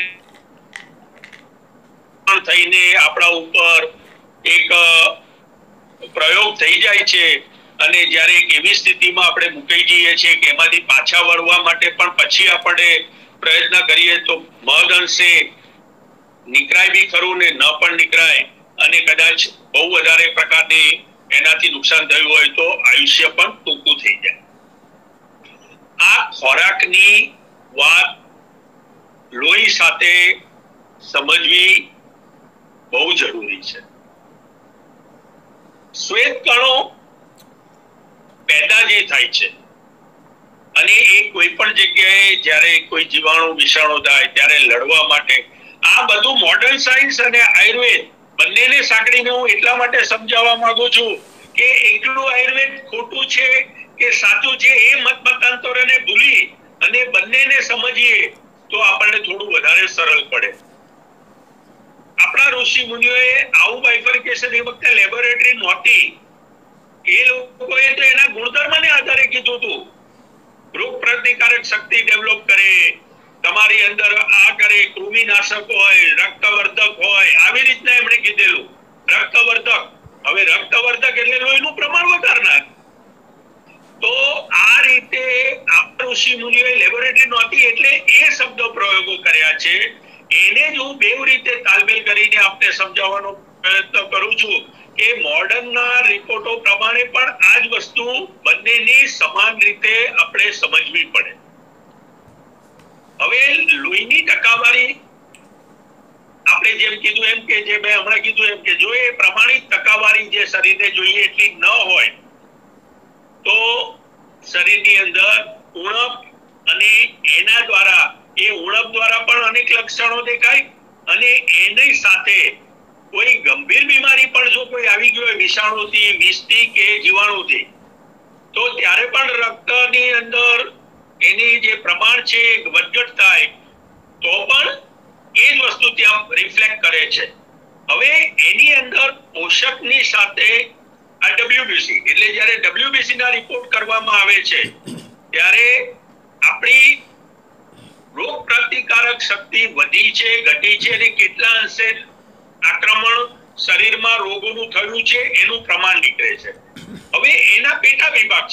[SPEAKER 2] થઈને આપણા ઉપર એક પ્રયોગ થઈ જાય છે અને જ્યારે એક એવી સ્થિતિમાં આપણે મુકાઈ જઈએ છીએ કે એમાંથી પાછા વળવા માટે પણ પછી આપણે પ્રયત્ન કરીએ તો મહદ અંશે નીકળાય બી ખરું ને ન પણ નીકળાય, અને કદાચ બહુ વધારે પ્રકારની એનાથી નુકસાન થયું હોય તો આયુષ્ય પણ ટૂંકું થઈ જાય. આ ખોરાકની વાત લોહી સાથે સમજવી બહુ જરૂરી છે. શ્વેત કણો પેદા જે થાય છે અને એ કોઈ પણ જગ્યાએ જ્યારે કોઈ જીવાણુ વિષાણુ થાય ત્યારે લડવા માટે આ બધું મોડર્ન સાયન્સ અને આયુર્વેદ બંનેને સાંકળીને હું એટલા માટે સમજાવવા માંગુ છું કે એકલું આયુર્વેદ ખોટું છે કે સાચું છે એ મતાંતરોને ભૂલી અને બંનેને સમજીએ તો આપણને થોડું વધારે સરળ પડે. આપણા ઋષિ મુનિઓએ આવું બાયફર્કેશન એ વખતે લેબોરેટરી નહોતી, એ લોકોએ તો એના ગુણધર્મને આધારે કીધું હતું રોગ પ્રતિકારક શક્તિ ડેવલપ કરે, તમારી અંદર આ કરે, કૃમિનાશક હોય, રક્તવર્ધક હોય, આવી રીતના એમણે કીધેલું. રક્તવર્ધક, હવે રક્તવર્ધક એટલે લોહીનું પ્રમાણ વધારનાર. તો આ રીતે આપણા ઋષિ મુનિઓએ લેબોરેટરી નહોતી એટલે એ શબ્દો પ્રયોગો કર્યા છે. એને જ હું બે રીતે તાલમેલ કરીને આપને સમજાવવાનો પ્રયત્ન કરું છું કે મોડર્નના રિપોર્ટો પ્રમાણે પણ આ જ વસ્તુ બંનેની સમાન રીતે આપણે સમજવી પડે. હવે લોહીની ટકાવારી આપણે જેમ કીધું એમ કે જે મેં હમણાં કીધું એમ કે જો એ પ્રમાણિત ટકાવારી જે શરીરને જોઈએ એટલી ન હોય તો શરીરની અંદર ઉણપ અને એના દ્વારા એ ઉણપ દ્વારા પણ અનેક લક્ષણો દેખાય અને એની સાથે કોઈ ગંભીર બીમારી પણ જો કોઈ આવી ગયો હોય વિષાણુથી, વિષથી કે જીવાણુથી, તો ત્યારે પણ રક્તની અંદર એની જે પ્રમાણ છે વધઘટ થાય તો પણ એ જ વસ્તુ ત્યાં રિફ્લેક્ટ કરે છે. હવે એની અંદર પોષકની સાથે આ WBC એટલે જ્યારે WBC ના રિપોર્ટ કરવામાં આવે છે ત્યારે આપણી રોગ પ્રતિકારક શક્તિ વધી છે, ઘટી છે અને કેટલા અંશે આક્રમણ શરીરમાં રોગોનું થયું છે એનું પ્રમાણ નીકળે છે. હવે એના પેટા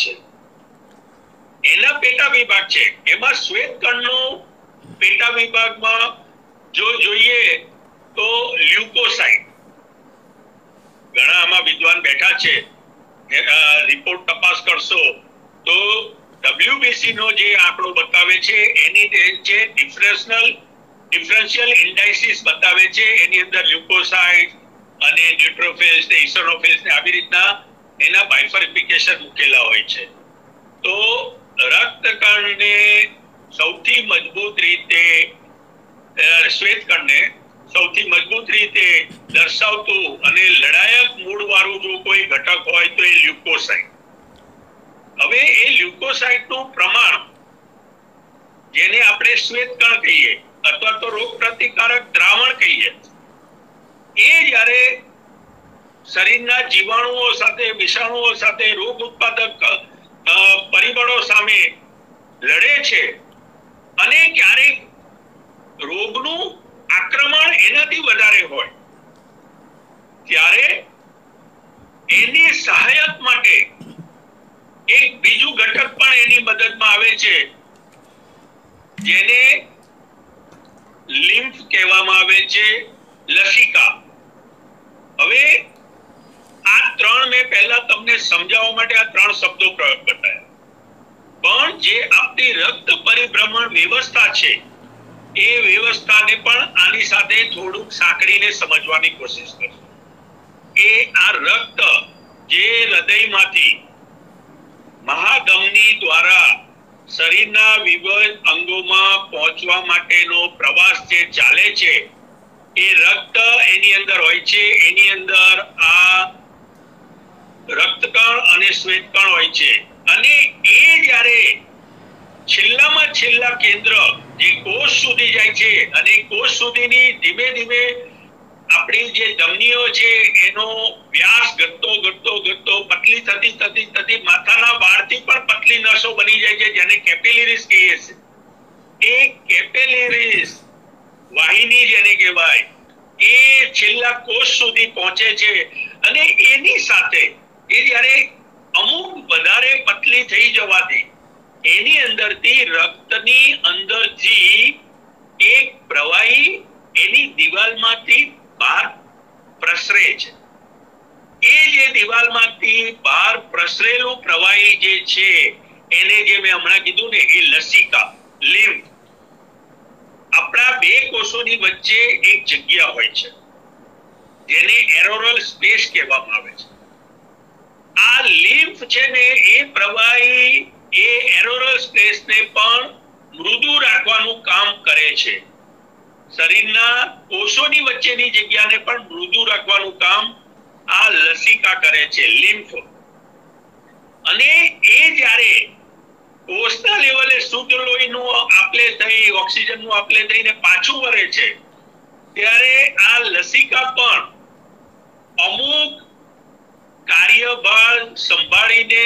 [SPEAKER 2] વિભાગ છે, એમાં શ્વેત કણનો પેટા વિભાગમાં જો જોઈએ તો લ્યુકોસાઇટ, ઘણા આમાં વિદ્વાન બેઠા છે, રિપોર્ટ તપાસ કરશો તો WBC નો જે આંકડો બતાવે છે એની છે ડિફરન્શિયલ ઇન્ડાઇસિસ બતાવે છે. એની અંદર લ્યુકોસાઇટ અને ન્યુટ્રોફિલ્સ ને ઇસોનોફિલ્સ ને આવી રીતના એના બાયફર્કેશન મૂકેલા હોય છે. તો રક્તકણને સૌથી મજબૂત રીતે શ્વેતકણને સૌથી મજબૂત રીતે દર્શાવતું અને લડાયક મૂળ વાળું જો કોઈ ઘટક હોય તો એ લ્યુકોસાઇટ. હવે એ લ્યુકોસાઇટનું પ્રમાણ જેને આપણે શ્વેતકણ કહીએ અથવા તો રોગ પ્રતિકારક દ્રાવણ કહીએ, એ જ્યારે શરીરના જીવાણુઓ સાથે, વિષાણુઓ સાથે, રોગ ઉત્પાદક પરિબળો સામે લડે છે અને ક્યારેક રોગનું આક્રમણ એનાથી વધારે હોય ત્યારે એની સહાયક માટે એક બીજું ઘટક પણ એની મદદમાં આવે છે જેને લિમ્ફ કહેવામાં આવે છે, લસિકા. હવે આ ત્રણ મેં પહેલા તમને સમજાવવા માટે આ ત્રણ શબ્દો પ્રયોગ બતાવ્યા, પણ જે આપણી રક્ત પરિભ્રમણ વ્યવસ્થા છે એ વ્યવસ્થાને પણ આની સાથે થોડુંક સાંકળીને સમજવાની કોશિશ કરશું કે આ રક્ત જે હૃદયમાંથી મહાધમની દ્વારા શરીરના વિવિધ અંગોમાં પહોંચવા માટેનો પ્રવાસ જે ચાલે છે એ રક્ત એની અંદર હોય છે. એની અંદર આ રક્તકણ અને શ્વેતકણ હોય છે અને એ જ્યારે છેલ્લામાં છેલ્લા કેન્દ્ર જે કોષ સુધી જાય છે અને કોષ સુધીની ધીમે ધીમે આપણી જે ધમનીઓ છે એનો વ્યાસ ઘટતો પતલી થતી માથાના વાળથી પણ પતલી નસો બની જાય છે જેને કેપિલરીઝ કહીએ છીએ. એ કેપિલરીઝ વાહિની જેને કહેવાય એ છેલ્લા કોષ સુધી પહોંચે છે અને એની સાથે એ જ્યારે અમુક વધારે પતલી થઈ જવાથી એની અંદરથી રક્તની અંદરથી એક પ્રવાહી એની દિવાલમાંથી બહાર પ્રસરે છે. એ જે દિવાલમાંથી બહાર પ્રસરેલું પ્રવાહી જે છે એને જે મેં હમણાં કીધું ને એ લસિકા લિમ્ફ. આપણા બે કોષોની વચ્ચે એક જગ્યા હોય છે જેને એરોરલ સ્પેસ કહેવામાં આવે છે. આ લિમ્ફ છે ને એ પ્રવાહી એ એરોરલ સ્પેસને પણ મૃદુ રાખવાનું કામ કરે છે. શરીરના કોષોની વચ્ચેની જગ્યાને પણ મૃદુ રાખવાનું કામ આ લસિકા કરે છે, લિમ્ફ. અને એ જ્યારે કોષના લેવલે શુદ્ધ લોહીનું આપલે થઈ, ઓક્સિજનનું આપલે થઈને પાછું વળે છે ત્યારે આ લસિકા પણ અમુક કાર્યભાર સંભાળીને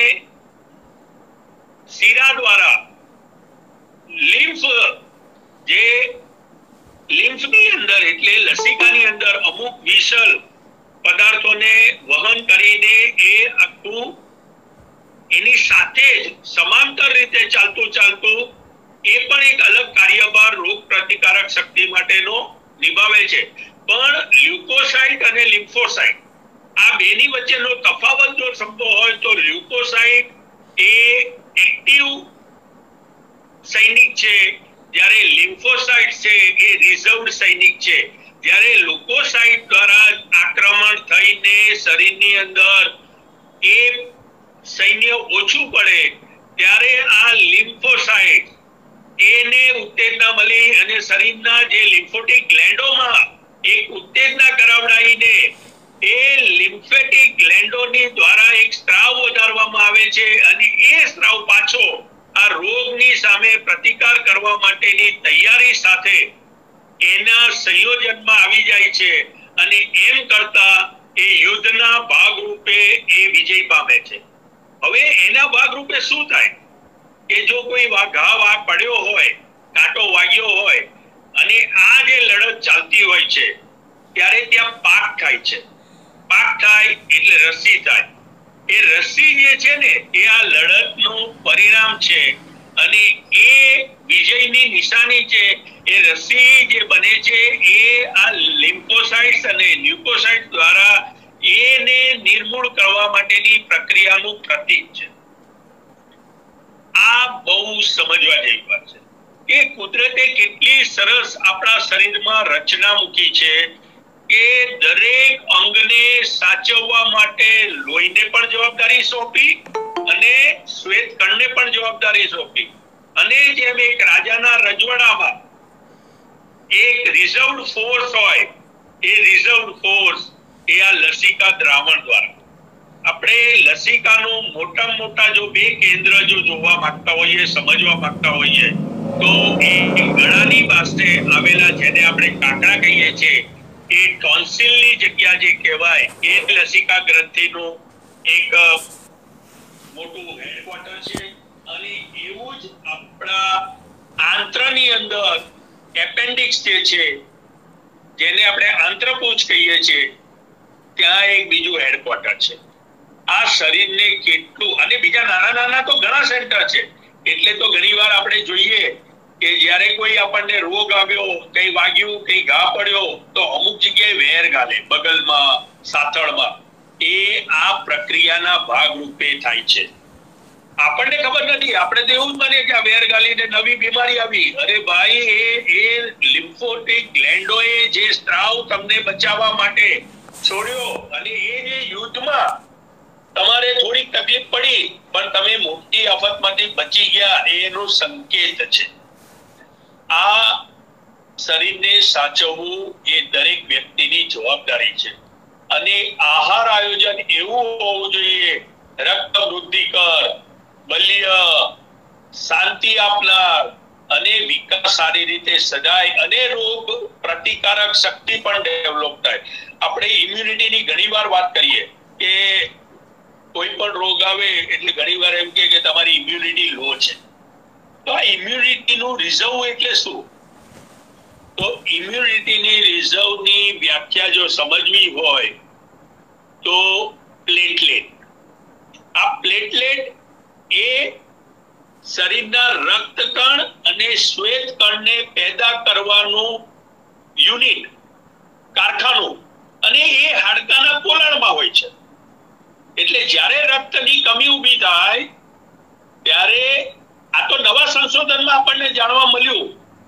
[SPEAKER 2] શિરા દ્વારા લિમ્ફ જે લિમ્ફની અંદર એટલે લસિકાની અંદર અમુક વિષલ પદાર્થોને વહન કરીને એ આખું એની સાથે જ સમાંતર રીતે ચાલતું એ પણ એક અલગ કાર્યભાર રોગ પ્રતિકારક શક્તિ માટેનો નિભાવે છે. પણ લ્યુકોસાઇટ અને લિમ્ફોસાઇટ આ બેની વચ્ચેનો તફાવત જો સમજો હોય તો લ્યુકોસાઇટ એ એક્ટિવ સૈનિક છે, જ્યારે લિમ્ફોસાઇટ છે એ રિઝર્વડ સૈનિક છે. જ્યારે લ્યુકોસાઇટ દ્વારા આક્રમણ થઈને શરીરની અંદર એ સૈન્ય ઓછું પડે ત્યારે આ લિમ્ફોસાઇટ એને ઉત્તેજના મળી અને શરીરના જે લિમ્ફોટિક ગ્લેન્ડોમાં એક ઉત્તેજના કરાવડાવીને એ લિમ્ફેટિક ગ્લેન્ડોની દ્વારા એક સ્ત્રાવ વધારવામાં આવે છે અને એ સ્ત્રાવ પાછો આ રોગની સામે પ્રતિકાર કરવા માટેની તૈયારી સાથે એના સંયોજનમાં આવી જાય છે અને એમ કરતા એ યુદ્ધના ભાગરૂપે એ વિજય પામે છે. હવે એના ભાગરૂપે શું થાય કે જો કોઈ ઘા પડ્યો હોય, કાંટો વાગ્યો હોય અને આ જે લડત ચાલતી હોય છે ત્યારે ત્યાં પાક થાય છે. પાક થાય એટલે રસી થાય. એ રસી જે છે ને એ આ લડતનું પરિણામ છે અને એ વિજયની નિશાની છે. એ રસી જે બને છે એ આ લિમ્ફોસાઇટ્સ અને લ્યુકોસાઇટ્સ દ્વારા એને નિર્મૂળ કરવા માટેની પ્રક્રિયાનું પ્રતીક છે. આ બહુ સમજવા જેવી વાત છે કે કુદરતે કેટલી સરસ આપણા શરીરમાં રચના મૂકી છે કે દરેક અંગને સાચવવા માટે લોહીને પણ જવાબદારી સોંપી અને શ્વેત કણને પણ જવાબદારી સોંપી. અને જેમ એક રાજાના રજવાડામાં એક રિઝર્વડ ફોર્સ હોય, એ રિઝર્વડ ફોર્સ એ આ લસિકા દ્રાવણ દ્વારા. આપણે લસિકાનું મોટા મોટા જો બે કેન્દ્ર જો જોવા માંગતા હોઈએ, સમજવા માંગતા હોઈએ તો એ ગળાની પાસે આવેલા જેને આપણે કાકડા કહીએ છીએ એ ટોન્સિલની જગ્યા જે કહેવાય એ લસિકા ગ્રંથિનું એક મોટું હેડક્વાર્ટર છે. અને એવું જ આપણા આંત્રની અંદર એપેન્ડિક્સ જે છે જેને આપણે આંત્રપૂંછ કહીએ છીએ ત્યાં એક બીજું હેડક્વાર્ટર છે. આ શરીરને કેટલું અને બીજા નાના નાના તો ઘણા સેન્ટર છે. એટલે તો ઘણીવાર આપણે જોઈએ કે જ્યારે કોઈ આપણને રોગ આવ્યો, કઈ વાગ્યું, કઈ ઘા પડ્યો તો અમુક જગ્યાએ વેર ગાલે, બગલમાં, સાથળમાં. એ આ પ્રક્રિયાના ભાગરૂપે થાય છે. આપણને ખબર નથી, આપણે તો એવું જ માનીએ કે આ વેર ગાલીને નવી બીમારી આવી. અરે ભાઈ, એ લિમ્ફોટિક ગ્લેન્ડોએ જે સ્ત્રાવ તમને બચાવવા માટે છોડ્યો અને એ જે યુદ્ધમાં તમારે થોડીક તકલીફ પડી પણ તમે મોટી આફતમાંથી બચી ગયા એનો સંકેત છે. આ શરીરને સાચવવું એ દરેક વ્યક્તિની જવાબદારી છે. અને આહાર આયોજન એવું હોવું જોઈએ રક્ત વૃદ્ધિકર, બલ્ય, શાંતિ આપનાર અને વિકાસ સારી રીતે સદાય અને રોગ પ્રતિકારક શક્તિ પણ ડેવલપ થાય. આપણે ઇમ્યુનિટીની ઘણીવાર વાત કરીએ કે કોઈ પણ રોગ આવે એટલે ઘણીવાર એમ કે તમારી ઇમ્યુનિટી લો છે. તો આ ઇમ્યુનિટીનું રિઝર્વ એટલે શું? તો ઇમ્યુનિટીની રિઝર્વની વ્યાખ્યા જો સમજવી હોય તો પ્લેટલેટ. આ પ્લેટલેટ એ શરીરના રક્તકણ અને શ્વેત કણને પેદા કરવાનું યુનિટ, કારખાનું, અને એ હાડકાના પોલાણમાં હોય છે. એટલે જ્યારે રક્તની કમી ઊભી થાય ત્યારે આ તો નવા સંશોધનમાં આપણને જાણવા મળ્યું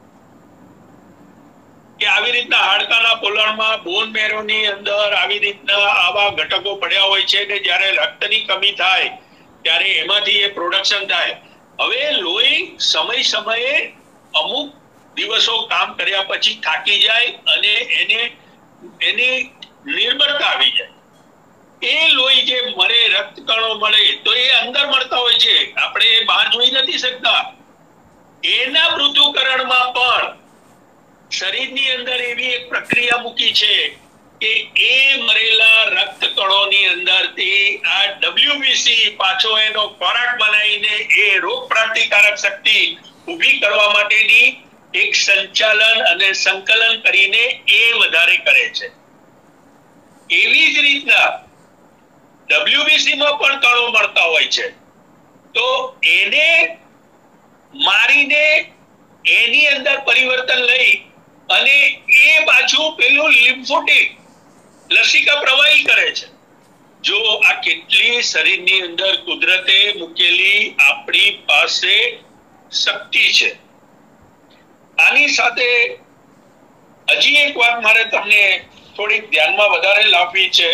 [SPEAKER 2] કે આવી રીતના હાડકાના પોલાણમાં બોન મેરોની અંદર આવી રીતના આવા ઘટકો પડ્યા હોય છે કે જ્યારે રક્તની કમી થાય ત્યારે એમાંથી એ પ્રોડક્શન થાય. હવે લોહી સમય સમયે અમુક દિવસો કામ કર્યા પછી થાકી જાય અને એની નિર્બળતા આવી જાય. એ લોહી જે મળે, રક્તકણો મળે, તો એ અંદર મળતા હોય છે, આપણે બહાર જોઈ નથી શકતા. એના પૃથ્થકરણમાં પણ શરીરની અંદર એવી એક પ્રક્રિયા મૂકી છે કે એ મરેલા રક્તકણોની અંદરથી આ WBC પાછો એનો ખોરાક બનાવીને એ રોગ પ્રતિકારક શક્તિ ઊભી કરવા માટેની એક સંચાલન અને સંકલન કરીને એ વધારે કરે છે. એવી જ રીતના WBC માં પણ કણો મળતા હોય છે, તો એને મારીને એની અંદર પરિવર્તન લઈ અને એ પાછું પેલું લિમ્ફોટિક લસિકા પ્રવાહી કરે છે. જો આ કેટલી શરીરની અંદર કુદરતે મૂકેલી આપણી પાસે શક્તિ છે. આની સાથે હજી એક વાત મારે તમને થોડીક ધ્યાનમાં વધારે લાવવી છે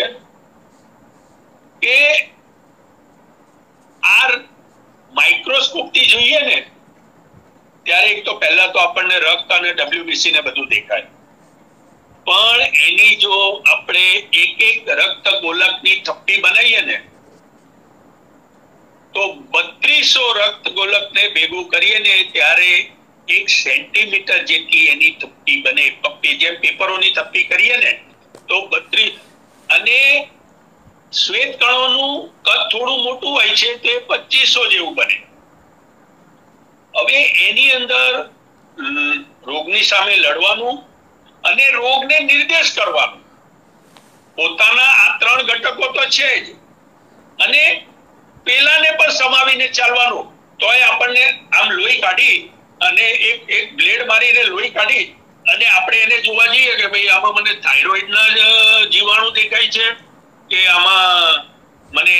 [SPEAKER 2] કે આ માઇક્રોસ્કોપ થી જોઈએ ને ત્યારે એક તો પહેલા તો આપણને રક્ત અને WBC ને બધું દેખાય, પણ એની જો આપણે એક એક રક્ત ગોલકની થપ્પી બનાવીએ ને તો 3200 રક્ત ગોલકને ભેગું કરીએ ને ત્યારે 1 સેન્ટીમીટર જેટલી એની થપ્પી બને. જેમ પેપરોની થપ્પી કરીએ ને તો 32, અને શ્વેત કણોનું કદ થોડું મોટું હોય છે તે 2500 જેવું બને. હવે એની અંદર રોગની સામે લડવાનું અને રોગને નિર્દેશ કરવાનું, પોતાના આ 3 ઘટકો તો છે જ, અને પેલાને પણ સમાવીને ચાલવાનું. તોય આપણને આમ લોહી કાઢી અને એક બ્લેડ મારીને લોહી કાઢી અને આપણે એને જોવા જઈએ કે ભાઈ આમાં મને થાઇરોઇડના જીવાણુ દેખાય છે કે આમાં મને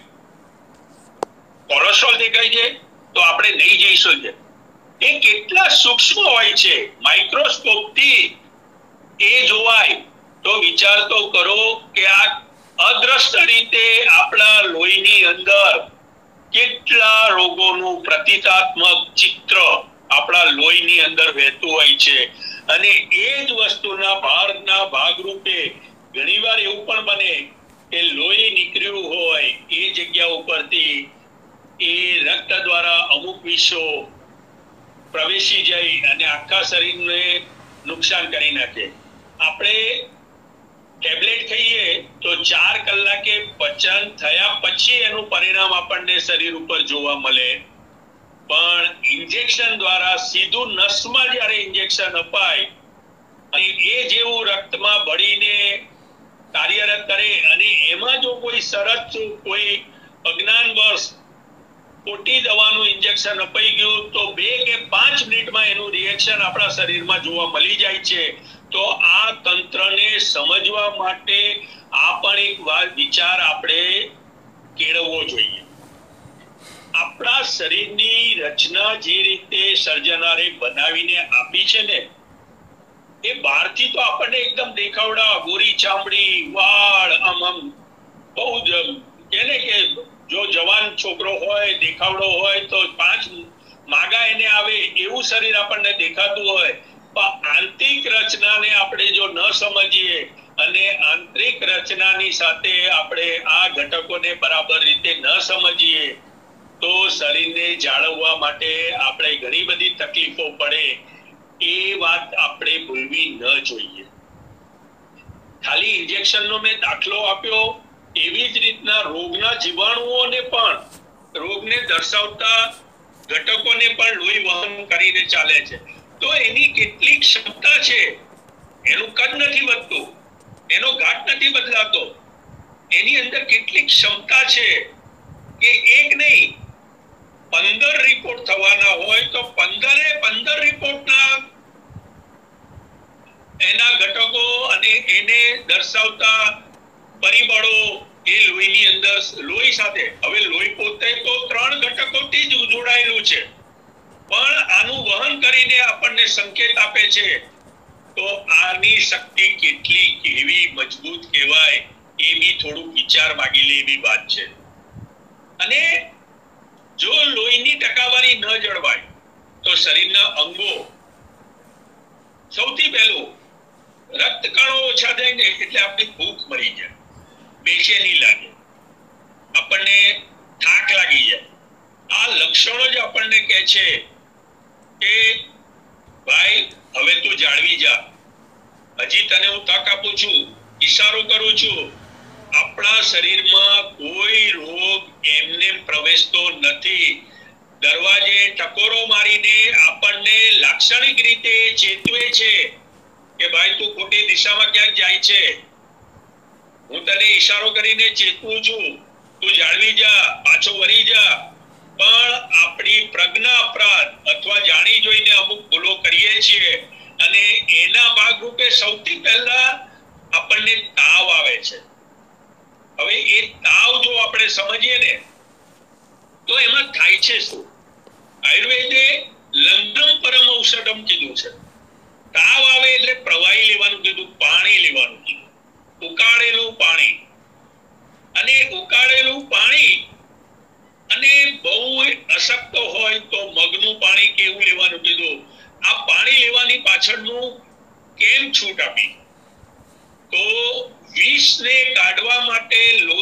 [SPEAKER 2] કોલેસ્ટ્રોલ દેખાય છે, તો આપણે નહીં જઈ શકીએ. એ કેટલા સૂક્ષ્મ હોય છે, માઇક્રોસ્કોપથી એ જોવાય. તો વિચાર તો કરો કે આ અદ્રશ્ય રીતે આપણા લોહીની અંદર કેટલા રોગોનું પ્રતિકાત્મક ચિત્ર આપણા લોહીની અંદર વહેતું હોય છે. અને એ જ વસ્તુના ભારના ભાગરૂપે ઘણીવાર એવું પણ બને કે લોહી નીકળ્યું હોય એ જગ્યા ઉપરથી એ રક્ત દ્વારા અમુક વિષો પ્રવેશી જાય અને આખા શરીરને નુકસાન કરી નાખે. આપણે ટેબ્લેટ ખાઈએ તો 4 કલાકે પચન થયા પછી એનું પરિણામ આપણને શરીર ઉપર જોવા મળે, પણ ઇન્જેક્શન દ્વારા સીધું નસમાં જ્યારે ઇન્જેક્શન અપાય અને એ જેવું રક્તમાં ભળીને કાર્યરત કરે, અને એમાં જો કોઈ શરત કોઈ અજ્ઞાનવશ ખોટી દવાનું ઇન્જેક્શન અપાઈ ગયું તો 2 કે 5 મિનિટમાં એનું રિએક્શન આપણા શરીરમાં જોવા મળી જાય છે. તો આ તંત્રને સમજવા માટે આ પણ એક વિચાર આપણે કેળવવો જોઈએ. આપણા શરીરની રચના જે રીતે સર્જનારે બનાવીને આપી છે ને, એ બહારથી તો આપણને એકદમ દેખાવડા, ગોરી ચામડી, વાળ, આમ બહુ જ કેને કે જો જવાન છોકરો હોય, દેખાવડો હોય તો 5 માગા એને આવે એવું શરીર આપણને દેખાતું હોય, પણ આંતરિક રચનાને આપણે જો ન સમજીએ અને આંતરિક રચનાની સાથે આપણે આ ઘટકોને બરાબર રીતે ન સમજીએ તો શરીરને જાળવવા માટે આપણે ઘણી બધી તકલીફો પડે. એ વાત આપણે ભૂલવી ન જોઈએ. ખાલી ઇન્જેક્શનનો મેં દાખલો આપ્યો, એવી જ રીતના રોગના જીવાણુઓને પણ, રોગને દર્શાવતા ઘટકોને પણ લોહી વહન કરીને ચાલે છે. તો એની કેટલી ક્ષમતા છે, એનું કદ નથી વધતું, એનો ઘાટ નથી બદલાતો, એની અંદર કેટલી ક્ષમતા છે કે એક નહીં 15 રિપોર્ટ થવાના હોય તો 15 રિપોર્ટના એના ઘટકો અને એને દર્શાવતા પરિબળો એ લોહીની અંદર લોહી સાથે, હવે લોહી પોતે તો 3 ઘટકોથી જ જોડાયેલું છે, પણ આનું વહન કરીને આપણને સંકેત આપે છે. તો આની શક્તિ કેટલી કેવી મજબૂત કહેવાય એ બી થોડું વિચાર માંગી લે એવી વાત છે. અને જો લોહીની ટકાવારી ન જળવાય તો શરીરના અંગો, સૌથી પહેલું રક્તકણો ઓછા થાય ને એટલે આપણી ભૂખ મરી જાય, બેચેની લાગે, આપણને થાક લાગી જાય. આ લક્ષણો જ આપણને કહે છે કે ભાઈ હવે તું જાળવી જા, હજી તને હું તક આપું છું, ઈશારો કરું છું. આપણા શરીરમાં કોઈ રોગ એમને પ્રવેશતો નથી. દરવાજે ટકોરો મારીને આપણને લાક્ષણિક રીતે ચેતવે છે કે ભાઈ તું ખોટી દિશામાં ક્યાંક જાય છે, હું તને ઈશારો કરીને ચેતવું છું, તું જાળવી જા, પાછો વળી જા. પણ આપણી પ્રજ્ઞા અપરાધ અથવા જાણી જોઈને અમુક ભૂલો કરીએ છીએ અને એના ભાગરૂપે સૌથી પહેલા આપણને તાવ આવે છે. હવે એ તાવ જો આપણે સમજીએ ને તો એમાં થાય છે શું? આયુર્વેદે લંઘમ પરમ ઔષધમ કીધું છે. તાવ આવે એટલે પ્રવાહી લેવાનું કીધું, પાણી લેવાનું કીધું, ઉકાળેલું પાણી. અને ઉકાળેલું પાણી અને બહુ અશક્ત હોય તો મગનું પાણી કેવું લેવાનું કીધું. આ પાણી લેવાની પાછળનું કેમ છૂટ આપી? તો વિષને કાઢવા માટે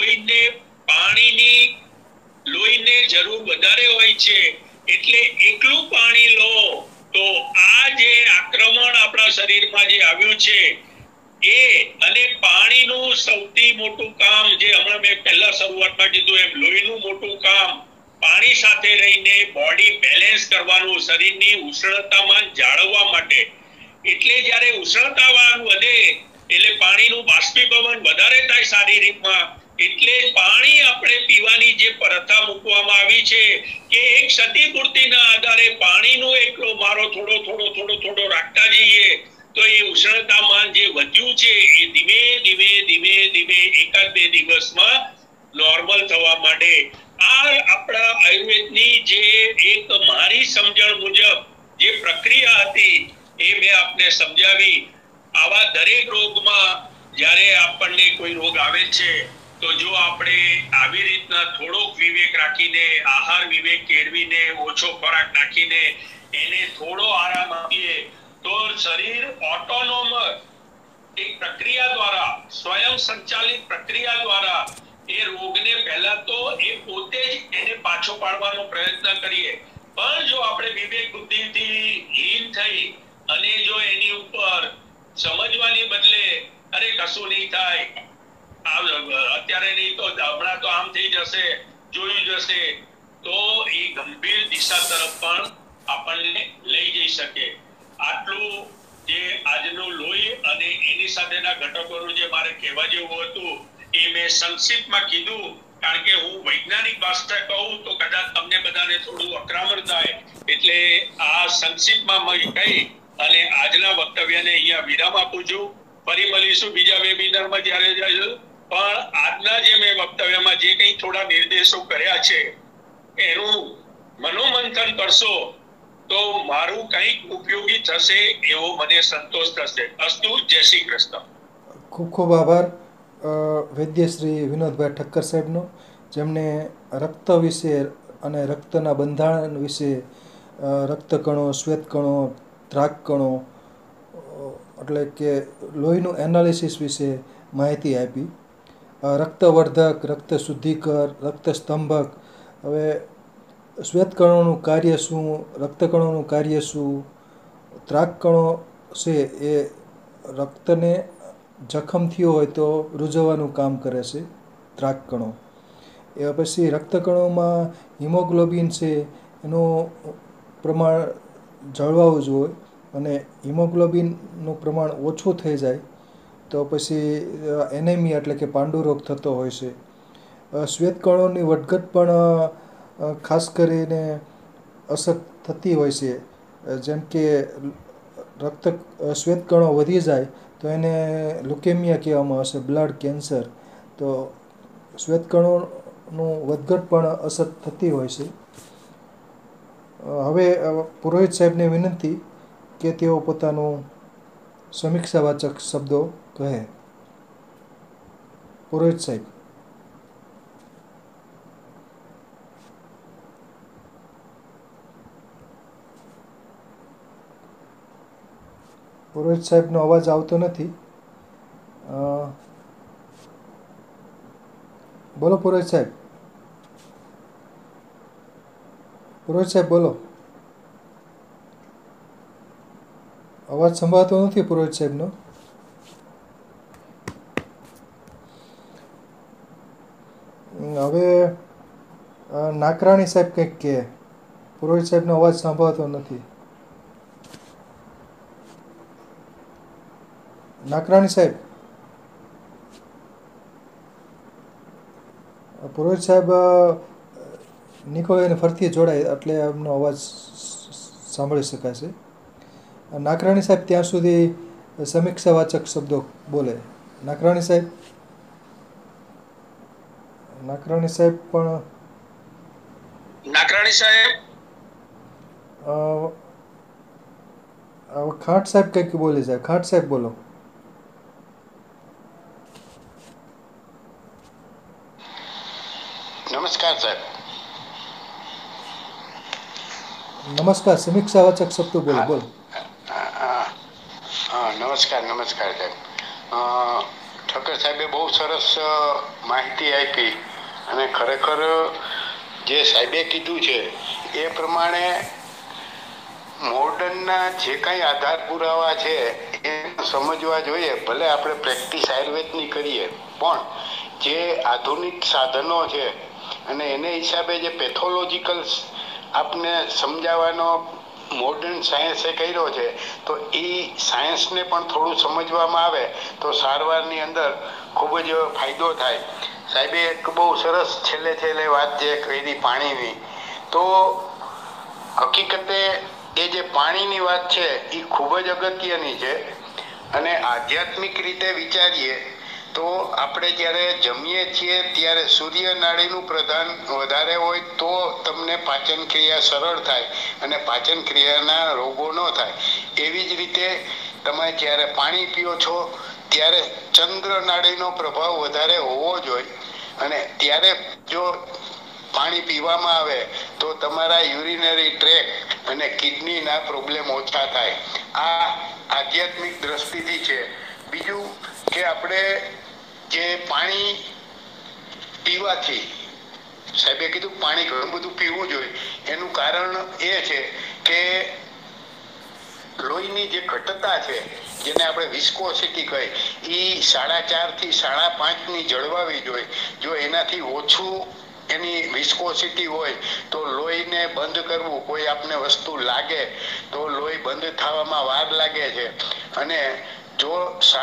[SPEAKER 2] લોહીને જરૂર વધારે હોય છે, એટલે એકલું પાણી લો તો આ જે આક્રમણ આપણા શરીરમાં જે આવ્યું છે એ, અને પાણીનું સૌથી મોટું કામ જે હમણાં મેં પહેલા શરૂઆતમાં કીધું એમ, લોહીનું મોટું કામ પાણી સાથે રહીને બોડી બેલેન્સ કરવાનું, શરીરની ઉષ્ણતામાન જાળવવા માટે. એટલે જ્યારે ઉષ્ણતામાન વધે એટલે પાણીનું બાષ્પીભવન વધારે થાય શારીરિકમાં, એટલે પાણી આપણે પીવાની જે પ્રથા મૂકવામાં આવી છે કે એક ક્ષતિપૂર્તિના આધારે પાણીનો એકલો મારો થોડો રાખતા જઈએ તો એ ઉષ્ણતામાન જે વધ્યું છે એ ધીમે ધીમે એકાદ બે દિવસમાં નોર્મલ થવા માંડે. આ આપણા આયુર્વેદની જે એક મારી સમજણ મુજબ જે પ્રક્રિયા હતી એ મેં આપને સમજાવી. આવા દરેક રોગમાં જ્યારે આપણને કોઈ રોગ આવે છે તો જો આપણે આવી રીતના થોડોક વિવેક રાખીને, આહાર વિવેક કેળવીને, ઓછો ખોરાક નાખીને એને થોડો આરામ આપીએ તો શરીર ઓટોનોમસ એક પ્રક્રિયા દ્વારા, સ્વયં સંચાલિત પ્રક્રિયા દ્વારા એ રોગને પહેલા તો એ પોતે જ એને પાછો પાડવાનો પ્રયત્ન કરીએ. પણ જો આપણે વિવેક બુદ્ધિથી હીન થઈ અને જો એની ઉપર સમજવાની બદલે અરે કશું નહીં થાય, અત્યારે નહીં તો હમણાં તો આમ થઈ જશે, જોયું જશે, તો એ ગંભીર દિશા તરફ પણ આપણને લઈ જઈ શકે. આટલું જે આજનું લોહી અને એની સાથેના ઘટકોનું જે મારે કહેવા જેવું હતું એ મેં સંક્ષિપ્તમાં કીધું, કારણ કે હું વૈજ્ઞાનિક ભાષા કહું તો કદાચ તમને બધાને થોડું અકરામણ થાય, એટલે આ સંક્ષિપ્તમાં કહી અને આજના વક્તવ્યને અહીંયા વિરામ આપું છું. ફરી મળીશું બીજા વેબિનારમાં જ્યારે જઈશું. પણ આજના જે મેં વક્તવ્યમાં જે કંઈ થોડા નિર્દેશો કર્યા છે એનું મનોમંથન કરશો તો મારું કંઈક ઉપયોગી થશે એવો મને સંતોષ થશે. અસ્તુ. જય શ્રી કૃષ્ણ.
[SPEAKER 1] ખૂબ ખૂબ આભાર વૈદ્ય શ્રી વિનોદભાઈ ઠક્કર સાહેબનો, જેમણે રક્ત વિશે અને રક્તના બંધારણ વિશે, રક્તકણો, શ્વેતકણો, દ્રાગકણો એટલે કે લોહીનું એનાલિસિસ વિશે માહિતી આપી. રક્તવર્ધક, રક્ત શુદ્ધિકર, રક્તસ્તંભક. હવે શ્વેતકણોનું કાર્ય શું, રક્તકણોનું કાર્ય શું, દ્રાગકણો છે એ રક્તને જખમ થયો હોય તો રૂઝવવાનું કામ કરે છે દ્રાગકણો. એ પછી રક્તકણોમાં હિમોગ્લોબિન છે એનું પ્રમાણ જળવાવું જોઈએ, અને હિમોગ્લોબિનનું પ્રમાણ ઓછું થઈ જાય તો પછી એનેમિયા એટલે કે પાંડુરોગ થતો હોય છે. શ્વેતકણોની વધઘટ પણ ખાસ કરીને અસર થતી હોય છે. જેમ કે રક્ત શ્વેતકણો વધી જાય તો એને લ્યુકેમિયા કહેવામાં આવે છે, બ્લડ કેન્સર. તો શ્વેતકણોનું વધઘટ પણ અસર થતી હોય છે. હવે પુરોહિત સાહેબને વિનંતી કે તેઓ પોતાનું સમીક્ષાવાચક શબ્દો કહે. પુરોહિત સાહેબ. પુરોહિત સાહેબનો અવાજ આવતો નથી. બોલો પુરોહિત સાહેબ. પુરોહિત સાહેબ બોલો. અવાજ સંભળાતો નથી પુરોહિત સાહેબનો. હવે નાકરાણી સાહેબ કંઈક કહે. પુરોહિત સાહેબનો અવાજ સાંભળાતો નથી. નાકરાણી સાહેબ. પુરોહિત સાહેબ નીકળે અને ફરીથી જોડાય એટલે એમનો અવાજ સાંભળી શકાશે. નાકરાણી સાહેબ ત્યાં સુધી સમીક્ષાવાચક શબ્દો બોલે. નાકરાણી સાહેબ. નાકરાણી સાહેબ પણ
[SPEAKER 2] નાકરાણી સાહેબ.
[SPEAKER 1] ખાંટ સાહેબ કંઈક બોલી જાય. ખાંટ સાહેબ બોલો.
[SPEAKER 4] નમસ્કાર સાહેબ.
[SPEAKER 1] નમસ્કાર. સમીક્ષાવાચક શબ્દો બોલો. બોલો.
[SPEAKER 4] નમસ્કાર સાહેબ. ઠક્કર સાહેબે બહુ સરસ માહિતી આપી અને ખરેખર જે સાહેબે કીધું છે એ પ્રમાણે મોડર્નના જે કાંઈ આધાર પુરાવા છે એ સમજવા જોઈએ. ભલે આપણે પ્રેક્ટિસ આયુર્વેદની કરીએ પણ જે આધુનિક સાધનો છે અને એને હિસાબે જે પેથોલોજીકલ આપને સમજાવવાનો મોડર્ન સાયન્સે કર્યો છે તો એ સાયન્સને પણ થોડું સમજવામાં આવે તો સારવારની અંદર ખૂબ જ ફાયદો થાય. સાહેબે એક બહુ સરસ છેલ્લે વાત જે કરી પાણીની, તો હકીકતે એ જે પાણીની વાત છે એ ખૂબ જ અગત્યની છે. અને આધ્યાત્મિક રીતે વિચારીએ તો આપણે જ્યારે જમીએ છીએ ત્યારે સૂર્યનાળીનું પ્રદાન વધારે હોય તો તમને પાચન ક્રિયા સરળ થાય અને પાચન ક્રિયાના રોગો ન થાય. એવી જ રીતે તમે જ્યારે પાણી પીઓ છો ત્યારે ચંદ્ર નાડીનો પ્રભાવ વધારે હોવો જોઈએ અને ત્યારે જો પાણી પીવામાં આવે તો તમારા યુરિનરી ટ્રેક અને કિડનીના પ્રોબ્લેમ ઓછા થાય. આ આધ્યાત્મિક દ્રષ્ટિથી છે. બીજું કે આપણે જે પાણી પીવાથી, સાહેબે કીધું પાણી ઘણું બધું પીવું જોઈએ, એનું કારણ એ છે કે લોહીની જે ઘટતા છે જેને આપણે વિસ્કોસિટી કહી એ 4.5 થી 5.5 ની જળવાવી જોઈએ. જો એનાથી ઓછું એની વિસ્કોસિટી હોય તો લોહીને બંધ કરવું, કોઈ આપને વસ્તુ લાગે તો લોહી બંધ થવામાં વાર લાગે છે. અને જો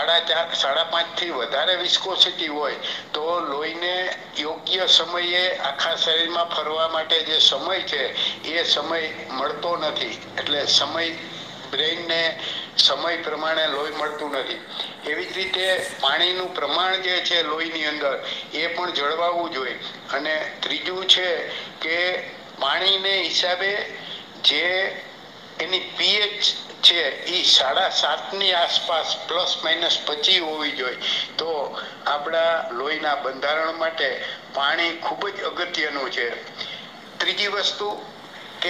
[SPEAKER 4] 4.5 થી વધારે વિસ્કોસિટી હોય તો લોહીને યોગ્ય સમયે આખા શરીરમાં ફરવા માટે જે સમય છે એ સમય મળતો નથી. એટલે સમય બ્રેઇનને સમય પ્રમાણે લોહી મળતું નથી. એવી જ રીતે પાણીનું પ્રમાણ જે છે લોહીની અંદર એ પણ જળવાવું જોઈએ. અને ત્રીજું છે કે પાણીને હિસાબે જે એની પીએચ છે એ 7.5 ની આસપાસ ±25 હોવી જોઈએ. તો આપણા લોહીના બંધારણ માટે પાણી ખૂબ જ અગત્યનું છે. ત્રીજી વસ્તુ કે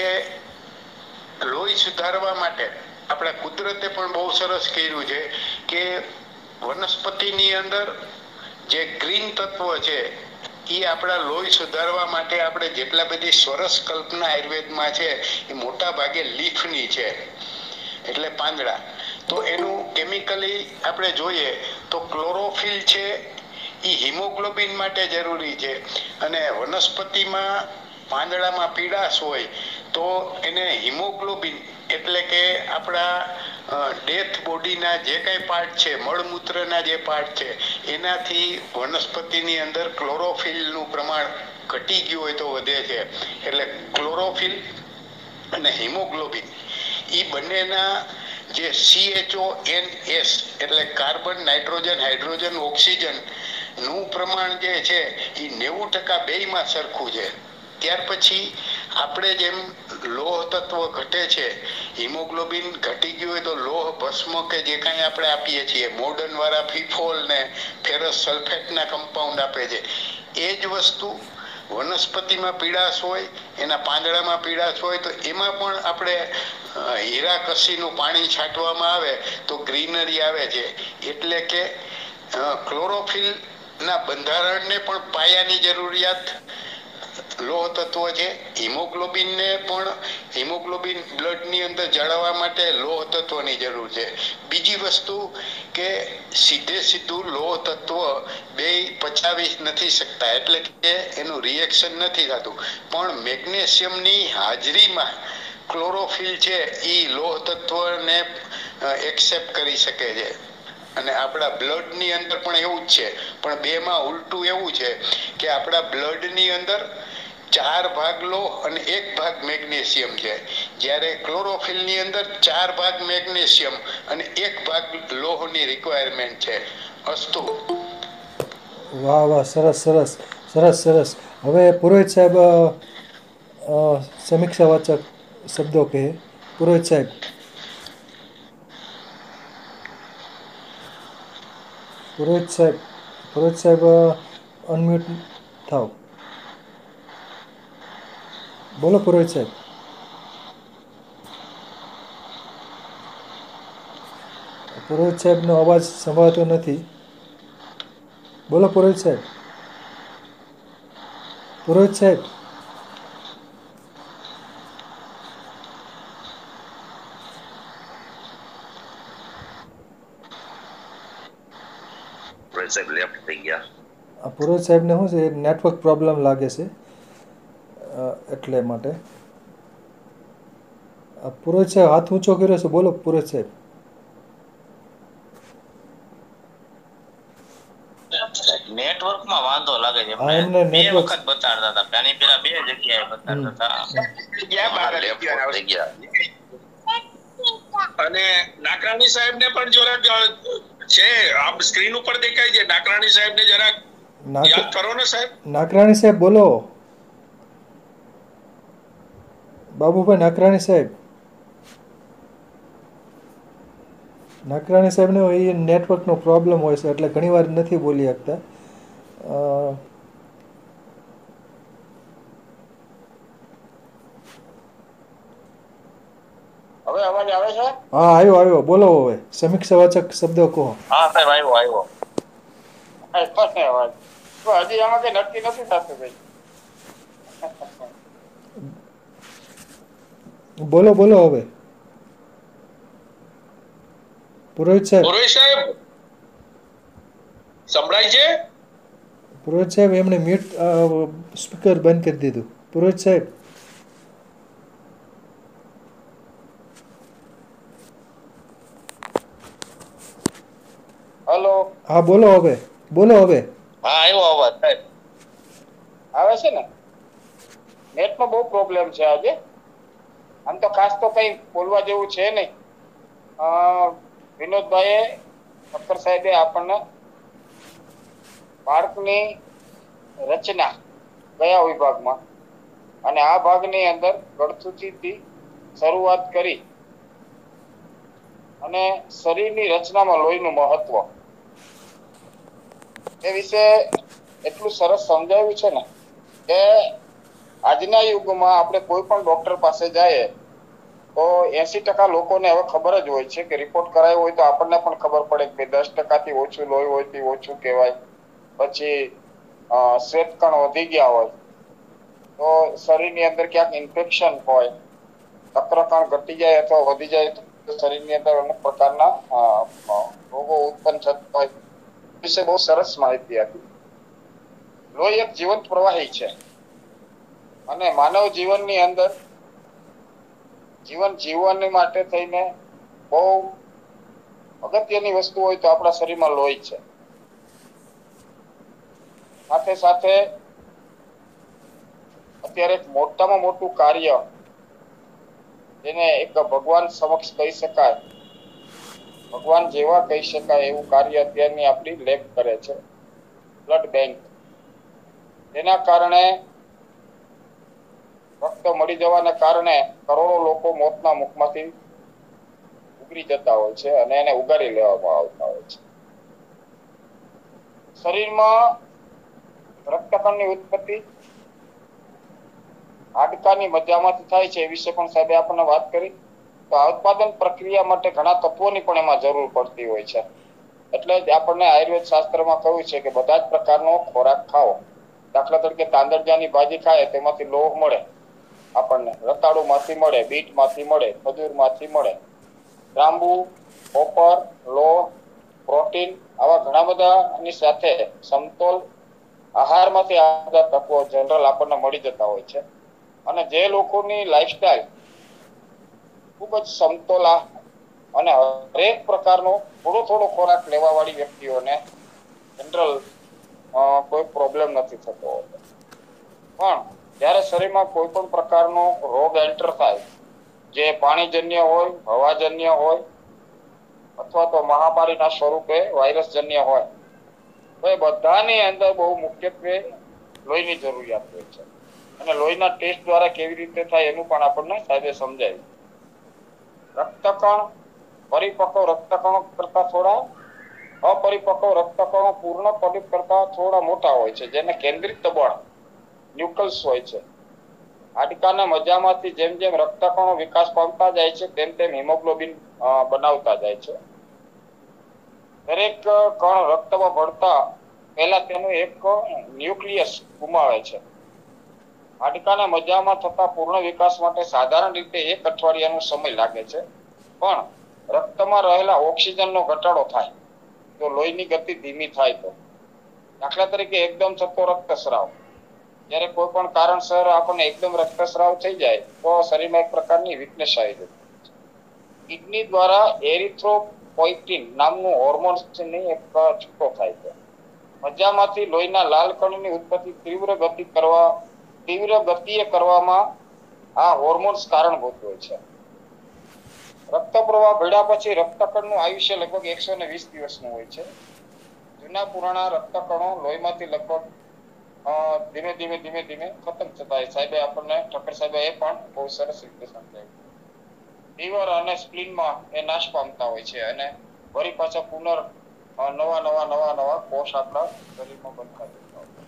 [SPEAKER 4] લોહી સુધારવા માટે આપણા કુદરતે પણ બહુ સરસ કર્યું છે કે વનસ્પતિની અંદર જે ગ્રીન તત્વ છે એ આપણા લોહી સુધારવા માટે આપણે જેટલા બધી સરસ કલ્પના આયુર્વેદમાં છે એ મોટા ભાગે લીફની છે, એટલે પાંદડા. તો એનું કેમિકલી આપણે જોઈએ તો ક્લોરોફિલ છે એ હિમોગ્લોબિન માટે જરૂરી છે. અને વનસ્પતિમાં પાંદડામાં પીડાશ હોય તો એને હિમોગ્લોબિન એટલે કે આપણા ડેથ બોડીના જે કંઈ પાર્ટ છે, મળમૂત્રના જે પાર્ટ છે એનાથી વનસ્પતિની અંદર ક્લોરોફિલનું પ્રમાણ ઘટી ગયું હોય તો વધે છે. એટલે ક્લોરોફિલ અને હિમોગ્લોબિન એ બંનેના જે CHONS એટલે કાર્બન, નાઇટ્રોજન, હાઇડ્રોજન, ઓક્સિજન નું પ્રમાણ જે છે એ 90% બેયમાં સરખું છે. ત્યાર પછી આપણે જેમ લોહ તત્વ ઘટે છે, હિમોગ્લોબિન ઘટી ગયું હોય તો લોહ ભસ્મ કે જે કાંઈ આપણે આપીએ છીએ, મોડર્ન વાળા ફીફોલ ને ફેરસ સલ્ફેટના કમ્પાઉન્ડ આપે છે, એ જ વસ્તુ વનસ્પતિમાં પીડાશ હોય, એના પાંદડામાં પીડાશ હોય તો એમાં પણ આપણે હીરાકસીનું પાણી છાંટવામાં આવે તો ગ્રીનરી આવે છે. એટલે કે ક્લોરોફિલ ના બંધારણને પણ પાયાની જરૂરિયાત લોહ તત્વ છે. હિમોગ્લોબિન ને પણ હિમોગ્લોબિન બ્લડ ની અંદર જાળવવા માટે લોહ તત્વની જરૂર છે. બીજી વસ્તુ કે સીધે સીધું લોહ તત્વ બે પચાવી નથી શકતા, એટલે કે એનું રિએક્શન નથી થતું, પણ મેગ્નેશિયમની હાજરીમાં ક્લોરોફિલ છે ઈ લોહ તત્વને એક્સેપ્ટ કરી શકે છે. અને આપણા બ્લડ ની અંદર પણ એવું જ છે, પણ બે માં ઉલટું એવું છે કે આપણા બ્લડ ની અંદર 4 ભાગ લોહ અને 1 ભાગ મેગ્નેશિયમ છે, જ્યારે ક્લોરોફિલ ની અંદર 4 ભાગ મેગ્નેશિયમ અને 1 ભાગ લોહની રિક્વાયરમેન્ટ છે. અસ્તુ.
[SPEAKER 1] વાહ વાહ, સરસ સરસ સરસ સરસ. હવે પુરોહિત સાહેબ સમીક્ષા વાચક શબ્દો કહે. પુરોહિત સાહેબ. પુરોહિત સાહેબ અનમ્યુટ થાવ. બોલો પુરોહિત સાહેબ. પુરોહિત સાહેબનો અવાજ સંભળાતો નથી. બોલો પુરોહિત સાહેબ. પુરોહિત સાહેબ.
[SPEAKER 5] સાહેબ લેફ્ટ થઈ ગયા.
[SPEAKER 1] પુરોહિત સાહેબને શું છે, નેટવર્ક પ્રોબ્લેમ લાગે છે, એટલે માટે. પુરોહિત સાહેબ હાથ ઊંચો કર્યો છે, બોલો પુરોહિત સાહેબ.
[SPEAKER 3] નેટવર્કમાં વાંધો લાગે છે.
[SPEAKER 1] હા, એમને
[SPEAKER 3] બે
[SPEAKER 1] નેટવર્ક.
[SPEAKER 3] વખત બતાડતા હતા, આની પેલા 2 જગ્યાએ બતાડતા હતા.
[SPEAKER 5] લેફ્ટ થઈ ગયા.
[SPEAKER 2] અને નાકરાણી સાહેબ ને પણ જરાક છે, આપ સ્ક્રીન ઉપર દેખાય છે, નાકરાણી સાહેબ ને જરાક યાદ કરો ને સાહેબ.
[SPEAKER 1] નાકરાણી સાહેબ બોલો. બાબુભાઈ નાકરાણી સાહેબ. નાકરાણી સાહેબને એ નેટવર્કનો પ્રોબ્લેમ હોય છે, એટલે ઘણી વાર નથી બોલી શકતા.
[SPEAKER 3] હવે અવાજ આવે છે?
[SPEAKER 1] હા, આવ્યો. બોલો હવે સમીક્ષા વાચક શબ્દો કહો.
[SPEAKER 3] હા સાહેબ, આવ્યો. અવાજ તો હજી આમાં કઈ નક્કી નથી થતું ભાઈ.
[SPEAKER 1] બોલો હવે. પુરોહિત સાહેબ.
[SPEAKER 2] સંભળાય છે?
[SPEAKER 1] પુરોહિત સાહેબ એમણે મ્યુટ સ્પીકર બંધ કરી દીધું. પુરોહિત સાહેબ.
[SPEAKER 3] હેલો.
[SPEAKER 1] હા બોલો હવે.
[SPEAKER 3] હા, આવ્યો અવાજ સાહેબ. આવે છે ને? નેટનો બહુ પ્રોબ્લેમ છે આજે. આમ તો ખાસ તો કઈ બોલવા જેવું છે નહીં. વિનોદભાઈએ ઠક્કર સાહેબે આપણને બાળકની રચના કયા વિભાગમાં અને આ ભાગની અંદર ગળથુથીથી શરૂઆત કરી અને શરીરની રચનામાં લોહીનું મહત્વ એ વિશે એટલું સરસ સમજાવ્યું છે ને કે આજના યુગમાં આપણે કોઈ પણ ડોક્ટર પાસે જઈએ તો 80% લોકોને હવે ખબર જ હોય છે કે રિપોર્ટ કરાયો હોય તો આપણને પણ ખબર પડે કે 10% થી ઓછું લોહી હોય તે ઓછું કહેવાય. પછી શ્વેતકણ વધી ગયા હોય તો શરીરની અંદર ક્યાંક ઇન્ફેક્શન હોય, શક્કરકણ ઘટી જાય અથવા વધી જાય તો શરીરની અંદર અમુક પ્રકારના રોગો ઉત્પન્ન થતા હોય વિશે બહુ સરસ માહિતી આપી. લોહી એક જીવંત પ્રવાહી છે અને માનવ જીવનની અંદર જીવન જીવવાની માટે થઈને બહુ અગત્યની વસ્તુ હોય તો આપણા શરીરમાં લોહી છે. સાથે સાથે અત્યારે એક મોટામાં મોટું કાર્ય જેને એક ભગવાન સમક્ષ કહી શકાય, ભગવાન જેવા કહી શકાય એવું કાર્ય અત્યારની આપણી લેબ કરે છે, બ્લડ બેંક. તેના કારણે રક્ત મળી જવાના કારણે કરોડો લોકો મોતના મુખમાંથી ઉગરી જતા હોય છે અને એને ઉગારી લેવામાં આવતા હોય છે. શરીરમાં રક્તકણની ઉત્પત્તિ હાડકાની મજ્જામાંથી થાય છે એ વિશે પણ સાહેબે આપણને વાત કરી. તો આ ઉત્પાદન પ્રક્રિયા માટે ઘણા તત્વોની પણ એમાં જરૂર પડતી હોય છે. એટલે જ આપણને આયુર્વેદ શાસ્ત્રમાં કહ્યું છે કે બધા જ પ્રકારનો ખોરાક ખાઓ. દાખલા તરીકે તાંદરજાની ભાજી ખાય તેમાંથી લોહ મળે આપણને, રતાળુમાંથી મળે, બીટમાંથી મળે, ખજૂરમાંથી મળે, જાંબુ, કોપર, લોહ, પ્રોટીન આવા ઘણા બધાની સાથે સમતોલ આહારમાંથી આ બધા તત્વો જનરલ આપણને મળી જતા હોય છે. અને જે લોકોની લાઈફસ્ટાઈલ ખૂબ જ સમતોલ અને હરેક પ્રકારનો થોડો થોડો ખોરાક લેવા વાળી વ્યક્તિઓને જનરલ કોઈ પ્રોબ્લેમ નથી થતો. પણ જ્યારે શરીરમાં કોઈ પણ પ્રકારનો રોગ એન્ટર થાય, જે પાણીજન્ય હોય, હવાજન્ય હોય અથવા તો મહામારીના સ્વરૂપે વાયરસજન્ય હોય, તો એ બધાની અંદર બહુ મુખ્યત્વે લોહીની જરૂરિયાત હોય છે. અને લોહીના ટેસ્ટ દ્વારા કેવી રીતે થાય એનું પણ આપણને સાહેબે સમજાવ્યું. રક્તકણ પરિપક્વ રક્તકણો કરતા થોડા અપરિપક્વ રક્તકણો પૂર્ણ પરિપક્વ કરતા થોડા મોટા હોય છે, જેને કેન્દ્રિત દબાણ ન્યુક્લિયસ હોય છે. હાડકાના મજ્જામાંથી જેમ જેમ રક્તકણો વિકાસ પામતા જાય છે તેમ તેમ હિમોગ્લોબિન બનાવતા જાય છે. દરેક કણ રક્તમાં ભળતા પહેલા તેનું એક ન્યુક્લિયસ ગુમાવે છે. હાડકાના મજ્જામાં થતા પૂર્ણ વિકાસ માટે સાધારણ રીતે 1 અઠવાડિયાનો સમય લાગે છે. પણ રક્તમાં રહેલા ઓક્સિજનનો ઘટાડો થાય તો લોહીની ગતિ ધીમી થાય તો, દાખલા તરીકે એકદમ થતો રક્તસ્રાવ, જ્યારે કોઈ પણ કારણસર આપણને એકદમ રક્તસ્રાવ થઈ જાય તો શરીરમાં એક પ્રકારની વીકનેસ આવી જતી હોય છે. કિડની દ્વારા એરિથ્રોપોઇટિન નામનું હોર્મોન એક છૂટો થાય છે. મજ્જામાંથી લોહીના લાલ કણની ઉત્પત્તિ તીવ્ર ગતિએ કરવામાં આ હોર્મોન્સ કારણભૂત હોય છે. રક્ત પ્રવાહ ભળ્યા પછી રક્તકણનું આયુષ્ય લગભગ 120 દિવસનું હોય છે. જૂના પુરાણા રક્તકણો લોહીમાંથી લગભગ ધીમે ધીમે ખતમ થતા સાહેબે આપણને ઠક્કર સાહેબે એ પણ બહુ સરસ રીતે સમજાવ્યું. લીવર અને સ્પ્લીનમાં એ નાશ પામતા હોય છે અને વળી પાછા નવા કોષ આપણા શરીરમાં બનતા જતા હોય.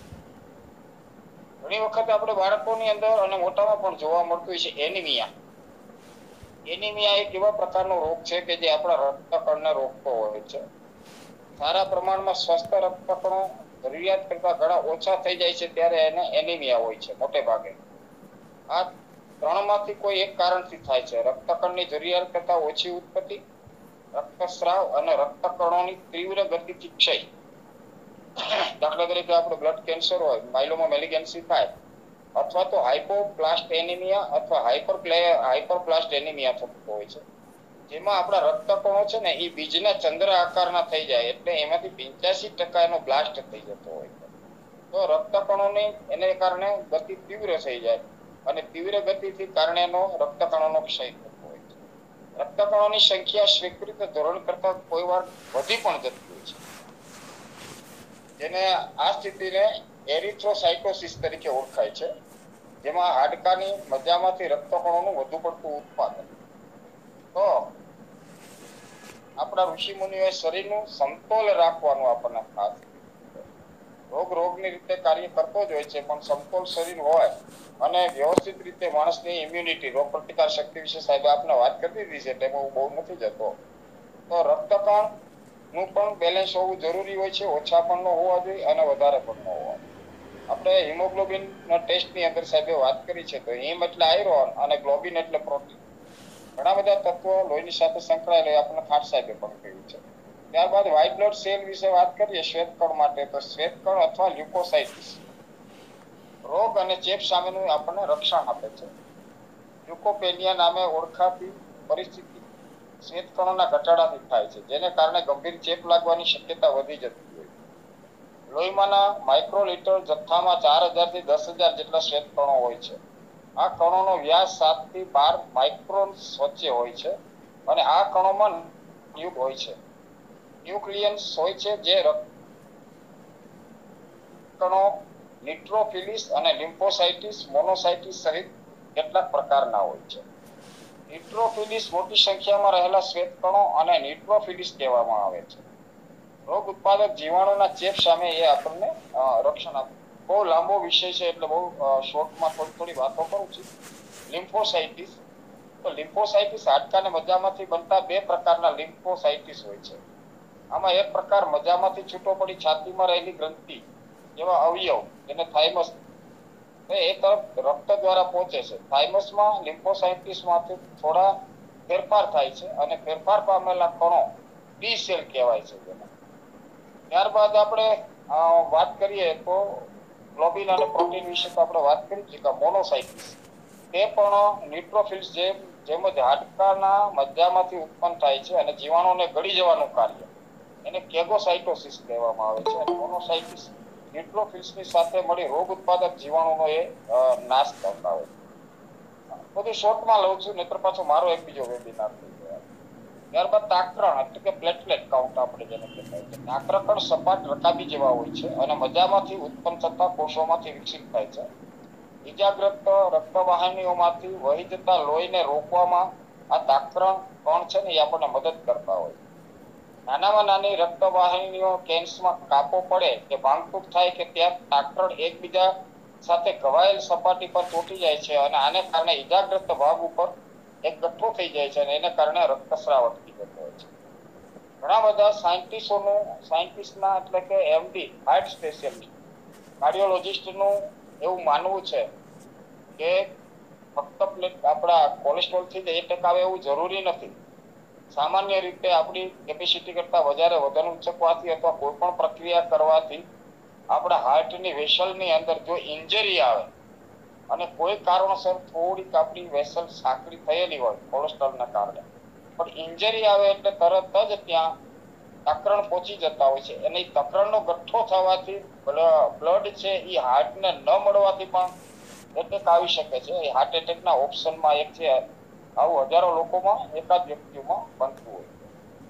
[SPEAKER 3] ઘણી વખત આપણે બાળકોની અંદર અને મોટામાં પણ જોવા મળતું હોય છે એનિમિયા. એનિમિયા એક એવા પ્રકારનો રોગ છે કે જે આપણા રક્તકણને રોકતો હોય છે. સારા પ્રમાણમાં સ્વસ્થ રક્તકણો જરૂરિયાત કરતા ઘણા ઓછા થઈ જાય છે ત્યારે એને એનિમિયા હોય છે મોટે ભાગે. આ ત્રણમાંથી કોઈ એક કારણથી થાય છે. રક્તકણની જરૂરિયાત કરતા ઓછી ઉત્પત્તિ, રક્તસ્રાવ અને રક્તકણોની તીવ્ર ગતિથી ક્ષય. દાખલા તરીકે આપણું બ્લડ કેન્સર હોય, માયલોમા મેલિગન્સી થાય, અથવા તો હાઇપોપ્લાસ્ટેનિમિયા અથવા હાઇપરપ્લાસ્ટેનિમિયા થતું હોય છે, જેમાં આપણા રક્તકણો છે ને એ બીજના ચંદ્ર આકારના થઈ જાય, એટલે એમાંથી 85% એનો બ્લાસ્ટ થઈ જતો હોય છે. તો રક્તકણોની એને કારણે ગતિ તીવ્ર થઈ જાય અને તીવ્ર ગતિથી કારણે રક્તકણોનો ક્ષય થતો હોય છે. રક્તકણોની સંખ્યા સ્વીકૃત ધોરણ કરતા કોઈ વાર વધી પણ જતી હોય છે, જેને આ સ્થિતિને એરિથ્રોસાઇટોસિસ તરીકે ઓળખાય છે, જેમાં હાડકાની મજ્જામાંથી રક્તકણોનું વધુ પડતું ઉત્પાદન. તો આપણા ઋષિ મુનિઓએ શરીરનું સમતોલ રાખવાનું આપણને ખાસ રોગની રીતે કાર્ય કરતો જ હોય છે, પણ સમતોલ શરીર હોય અને વ્યવસ્થિત રીતે માણસની ઇમ્યુનિટી રોગ પ્રતિકાર શક્તિ વિશે સાહેબ આપણે વાત કરી દીધી છે, તેમાં હું બહુ નથી જતો. તો રક્તકણ નું પણ બેલેન્સ હોવું જરૂરી હોય છે. ઓછા પણ ન હોવા જોઈએ અને વધારે પણ ન હોવા જોઈએ. આપણે હિમોગ્લોબિન ટેસ્ટની અંદર સાહેબે વાત કરી છે, તો હિમ એટલે આયર્ન અને ગ્લોબિન એટલે પ્રોટીન. ઘણા બધા તત્વો લોહીની સાથે સંકળાયેલા આપણને ખાટ સાહેબે પણ કહ્યું છે. ત્યારબાદ વ્હાઇટ બ્લડ સેલ વિશે વાત કરીએ શ્વેતકણ માટે, તો શ્વેતકણ અથવા લ્યુકોસાઇટ્સ રોગ અને ચેપ સામેનું આપણને રક્ષણ આપે છે. લ્યુકોપેનિયા નામે ઓળખાતી પરિસ્થિતિ શ્વેતકણોના ઘટાડાથી થાય છે, જેને કારણે ગંભીર ચેપ લાગવાની શક્યતા વધી જતી હોય. લોહીમાંના માઇક્રોલીટર જથ્થામાં 4000 થી 10,000 જેટલા શ્વેત કણો હોય છે. આ કણોનો વ્યાસ 7 થી 12 માઇક્રોન્સ વચ્ચે હોય છે અને આ કણોમાં ન્યુક હોય છે. ન્યુક્લિયન્સ હોય છે જે રક્ત કણો, ન્યુટ્રોફિલિસ અને લિમ્ફોસાઇટિસ, મોનોસાઇટિસ સહિત કેટલાક પ્રકારના હોય છે. ન્યુટ્રોફિલિસ મોટી સંખ્યામાં રહેલા શ્વેત કણો અને ન્યુટ્રોફિલિસ કહેવામાં આવે છે. રોગ ઉત્પાદક જીવાણુના ચેપ સામે એ આપણને રક્ષણ આપે. બહુ લાંબો વિષય છે એટલે બહુ શોર્ટમાં થોડી વાતો કરું છું. લિમ્ફોસાઇટિસ, તો લિમ્ફોસાઇટિસ હાડકાને મજામાંથી બનતા 2 પ્રકારના લિમ્ફોસાઇટિસ હોય છે. આમાં એક પ્રકાર મજામાંથી છૂટો પડી છાતીમાં રહેલી ગ્રંથિ જેવા અવયવ એને થાઇમસ એ તરફ રક્ત દ્વારા પહોંચે છે. થાઇમસમાં લિમ્ફોસાઇટિસમાંથી થોડા ફેરફાર થાય છે અને ફેરફાર પામેલા કણો ટી સેલ કહેવાય છે. ત્યારબાદ આપણે વાત કરીએ તો ગ્લોબિન અને પ્રોટીન વિશે તો આપણે વાત કરી છે કે મોનોસાઇટિસ તે પણ ન્યુટ્રોફિલ્સ જેમ જ હાડકાના મજ્જામાંથી ઉત્પન્ન થાય છે અને જીવાણુને ગળી જવાનું કાર્ય એને કેગોસાઇટોસિસ કહેવામાં આવે છે. અને મોનોસાઇટિસ ન્યુટ્રોફિલ્સની સાથે મળી રોગ ઉત્પાદક જીવાણુનો એ નાશ કરતા હોય. બધું શોર્ટમાં લઉં છું, નહીતર પાછો મારો એક બીજો વેબિનાર થઈ જાય. ત્યારબાદ તાકરણ એટલે કે પ્લેટલેટ કાઉન્ટ આપણે જેને કહેવાય છે. તાકરકણ સપાટ રકાબી જેવા હોય છે અને મજામાંથી ઉત્પન્ન થતા કોષોમાંથી વિકસિત થાય છે. ઇજાગ્રસ્ત રક્તવાહિનીઓમાંથી વહી જતા લોહીને રોકવામાં આ તાકરણ કણ છે ને એ આપણને મદદ કરતા હોય. નાનામાં નાની રક્તવાહિનીઓ કેન્સમાં કાપો પડે કે ભાંગતૂટ થાય કે ત્યાં તાકરણ એકબીજા સાથે ઘવાયેલ સપાટી પર ચોંટી જાય છે અને આને કારણે ઇજાગ્રસ્ત ભાગ ઉપર એક ગઠ્ઠો થઈ જાય છે અને એને કારણે રક્તસ્રાવ અટકી જતો હોય છે. ઘણા બધા સાયન્ટિસ્ટના એટલે કે એમડી હાર્ટ સ્પેશિયલિસ્ટ કાર્ડિયોલોજિસ્ટનું એવું માનવું છે કે ફક્ત આપણા કોલેસ્ટ્રોલ થી જ 1% આવે એવું જરૂરી નથી. સામાન્ય રીતે આપણી કેપેસિટી કરતાં વધારે વજન ઉચકવાથી અથવા કોઈ પણ પ્રક્રિયા કરવાથી આપણા હાર્ટની વેસલની અંદર જો ઇન્જરી આવે અને કોઈ કારણસર થોડીક આપણી વેસલ સાંકડી થયેલી હોય કોલેસ્ટ્રોલના કારણે, પણ ઇન્જરી આવે એટલે તરત જ ત્યાં તકરણ પહોંચી જતા હોય છે. અને તકરણનો ગઠ્ઠો થવાથી બ્લડ છે એ હાર્ટને ન મળવાથી પણ એટેક આવી શકે છે. એ હાર્ટ એટેકના ઓપ્શનમાં એક છે. આવું હજારો લોકોમાં એકાદ વ્યક્તિમાં બનતું હોય છે.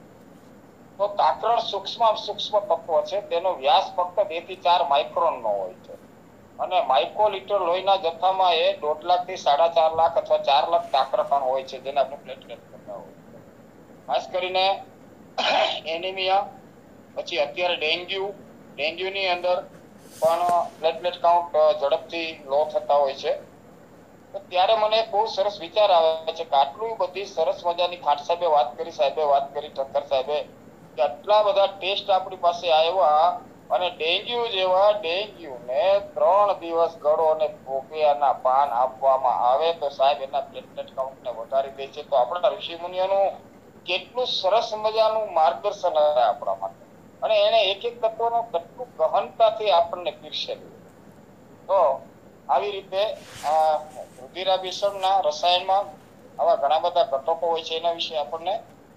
[SPEAKER 3] તો તાકરણ સૂક્ષ્મ તત્વ છે. તેનો વ્યાસ ફક્ત 2 થી 4 માઇક્રોનનો હોય છે અને માઇક્રોલીટર લોહીના જથ્થામાં એ 1.5 લાખ થી 4.5 લાખ અથવા 4 લાખ તાકરકણ હોય છે જેને આપણે પ્લેટલેટ કહેતા હોય છે. ખાસ કરીને એનિમિયા, પછી અત્યારે ડેન્ગ્યુની અંદર પણ પ્લેટલેટ કાઉન્ટ ઝડપથી લો થતા હોય છે. તો ત્યારે મને બહુ સરસ વિચાર આવે છે કે આટલું બધી સરસ મજાની ખાટ સાહેબે વાત કરી, ઠક્કર સાહેબે કે આટલા બધા ટેસ્ટ આપણી પાસે આવ્યા અને ડેન્ગ્યુને 3 દિવસ ગળો અને ભોપિયાના પાન આપવામાં આવે તો સાહેબ એના પ્લેટલેટ કાઉન્ટને વધારી દે છે. તો આપણા ઋષિમુનિઓનું કેટલું સરસ મજાનું માર્ગદર્શન આવે આપણા માટે અને એને એક એક તત્વનો કેટલું ગહનતાથી આપણને પીરસેલું. તો આવી રીતે રુધિરાભિસરણના રસાયણમાં આવા ઘણા બધા ઘટકો હોય છે. એના વિશે આપણને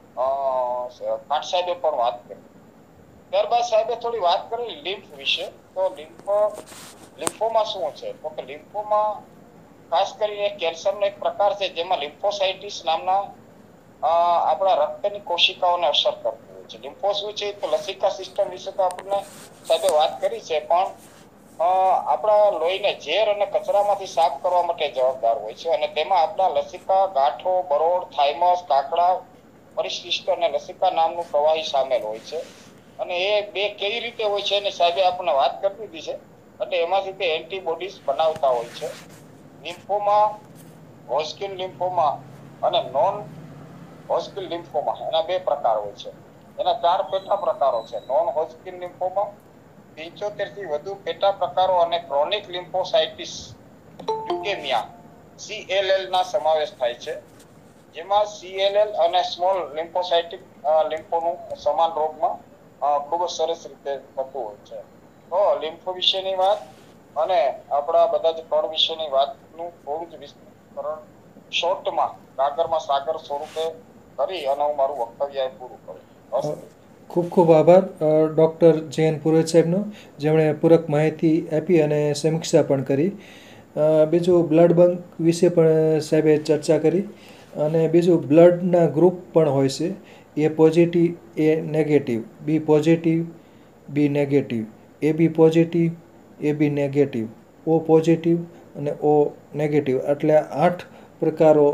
[SPEAKER 3] ખાટ સાહેબે પણ વાત કરી. ત્યારબાદ સાહેબે થોડી વાત કરી લિમ્ફ વિશે. તો લિમ્ફોમાં શું છે? તો કે લિમ્ફોમાં ખાસ કરીને કેન્સરનો એક પ્રકાર છે જેમાં લિમ્ફોસાઇટિસ નામના આપણા રક્તની કોશિકાઓને અસર કરતી હોય છે. લિમ્ફો શું છે તો લસિકા સિસ્ટમ વિશે તો આપણને સાહેબે વાત કરી છે, પણ આપણા લોહીને ઝેર અને કચરામાંથી સાફ કરવા માટે જવાબદાર હોય છે અને તેમાં આપણા લસિકા, ગાંઠો, બરોડ, થાઇમસ, કાકડા, પરિશિષ્ટ અને લસિકા નામનું પ્રવાહી સામેલ હોય છે. અને એ બે કેવી રીતે હોય છે અને સાહેબે આપણને વાત કરી દીધી છે. એટલે એમાંથી તે એન્ટીબોડીઝ બનાવતા હોય છે. લિમ્ફોમા, હોસ્કિન લિમ્ફોમા અને નોન હોસ્કિન લિમ્ફોમા એના 2 પ્રકાર હોય છે. એના 4 પેટા પ્રકારો છે. નોન હોસ્કિન લિમ્ફોમા 75 થી વધુ પેટા પ્રકારો અને ક્રોનિક લિમ્ફોસાઇટિસ લ્યુકેમિયા CLL ના સમાવેશ થાય છે. જેમાં CLL અને સ્મોલ લિમ્ફોસાઇટિક લિમ્ફોનું સમાન રોગમાં ખૂબ જ સરસ રીતે થતું હોય છે. તો લિમ્ફો વિશેની વાત અને આપણા બધા જ કણ વિશેની વાતનું થોડું જ વિસ્તરણ શોર્ટમાં સાગર સ્વરૂપે કરી અને હું મારું વક્તવ્ય પૂરું કરું.
[SPEAKER 1] ખૂબ ખૂબ આભાર ડૉક્ટર જયંત પુરોહિત સાહેબનો, જેમણે પૂરક માહિતી આપી અને સમીક્ષા પણ કરી. બીજું બ્લડ બેંક વિશે પણ સાહેબે ચર્ચા કરી, અને બીજું બ્લડના ગ્રુપ પણ હોય છે, A positive, A negative, B positive, B negative, A B positive, A B negative, O positive અને ઓ નેગેટિવ, એટલે 8 પ્રકારો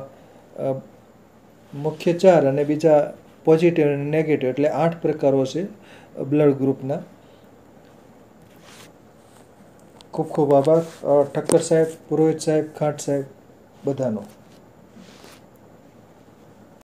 [SPEAKER 1] મુખ્ય 4 અને બીજા પોઝિટિવ અને નેગેટિવ, એટલે 8 પ્રકારો છે બ્લડ ગ્રુપના. ખૂબ ખૂબ આભાર ઠક્કર સાહેબ, પુરોહિત સાહેબ, ખાંટ સાહેબ બધાનો.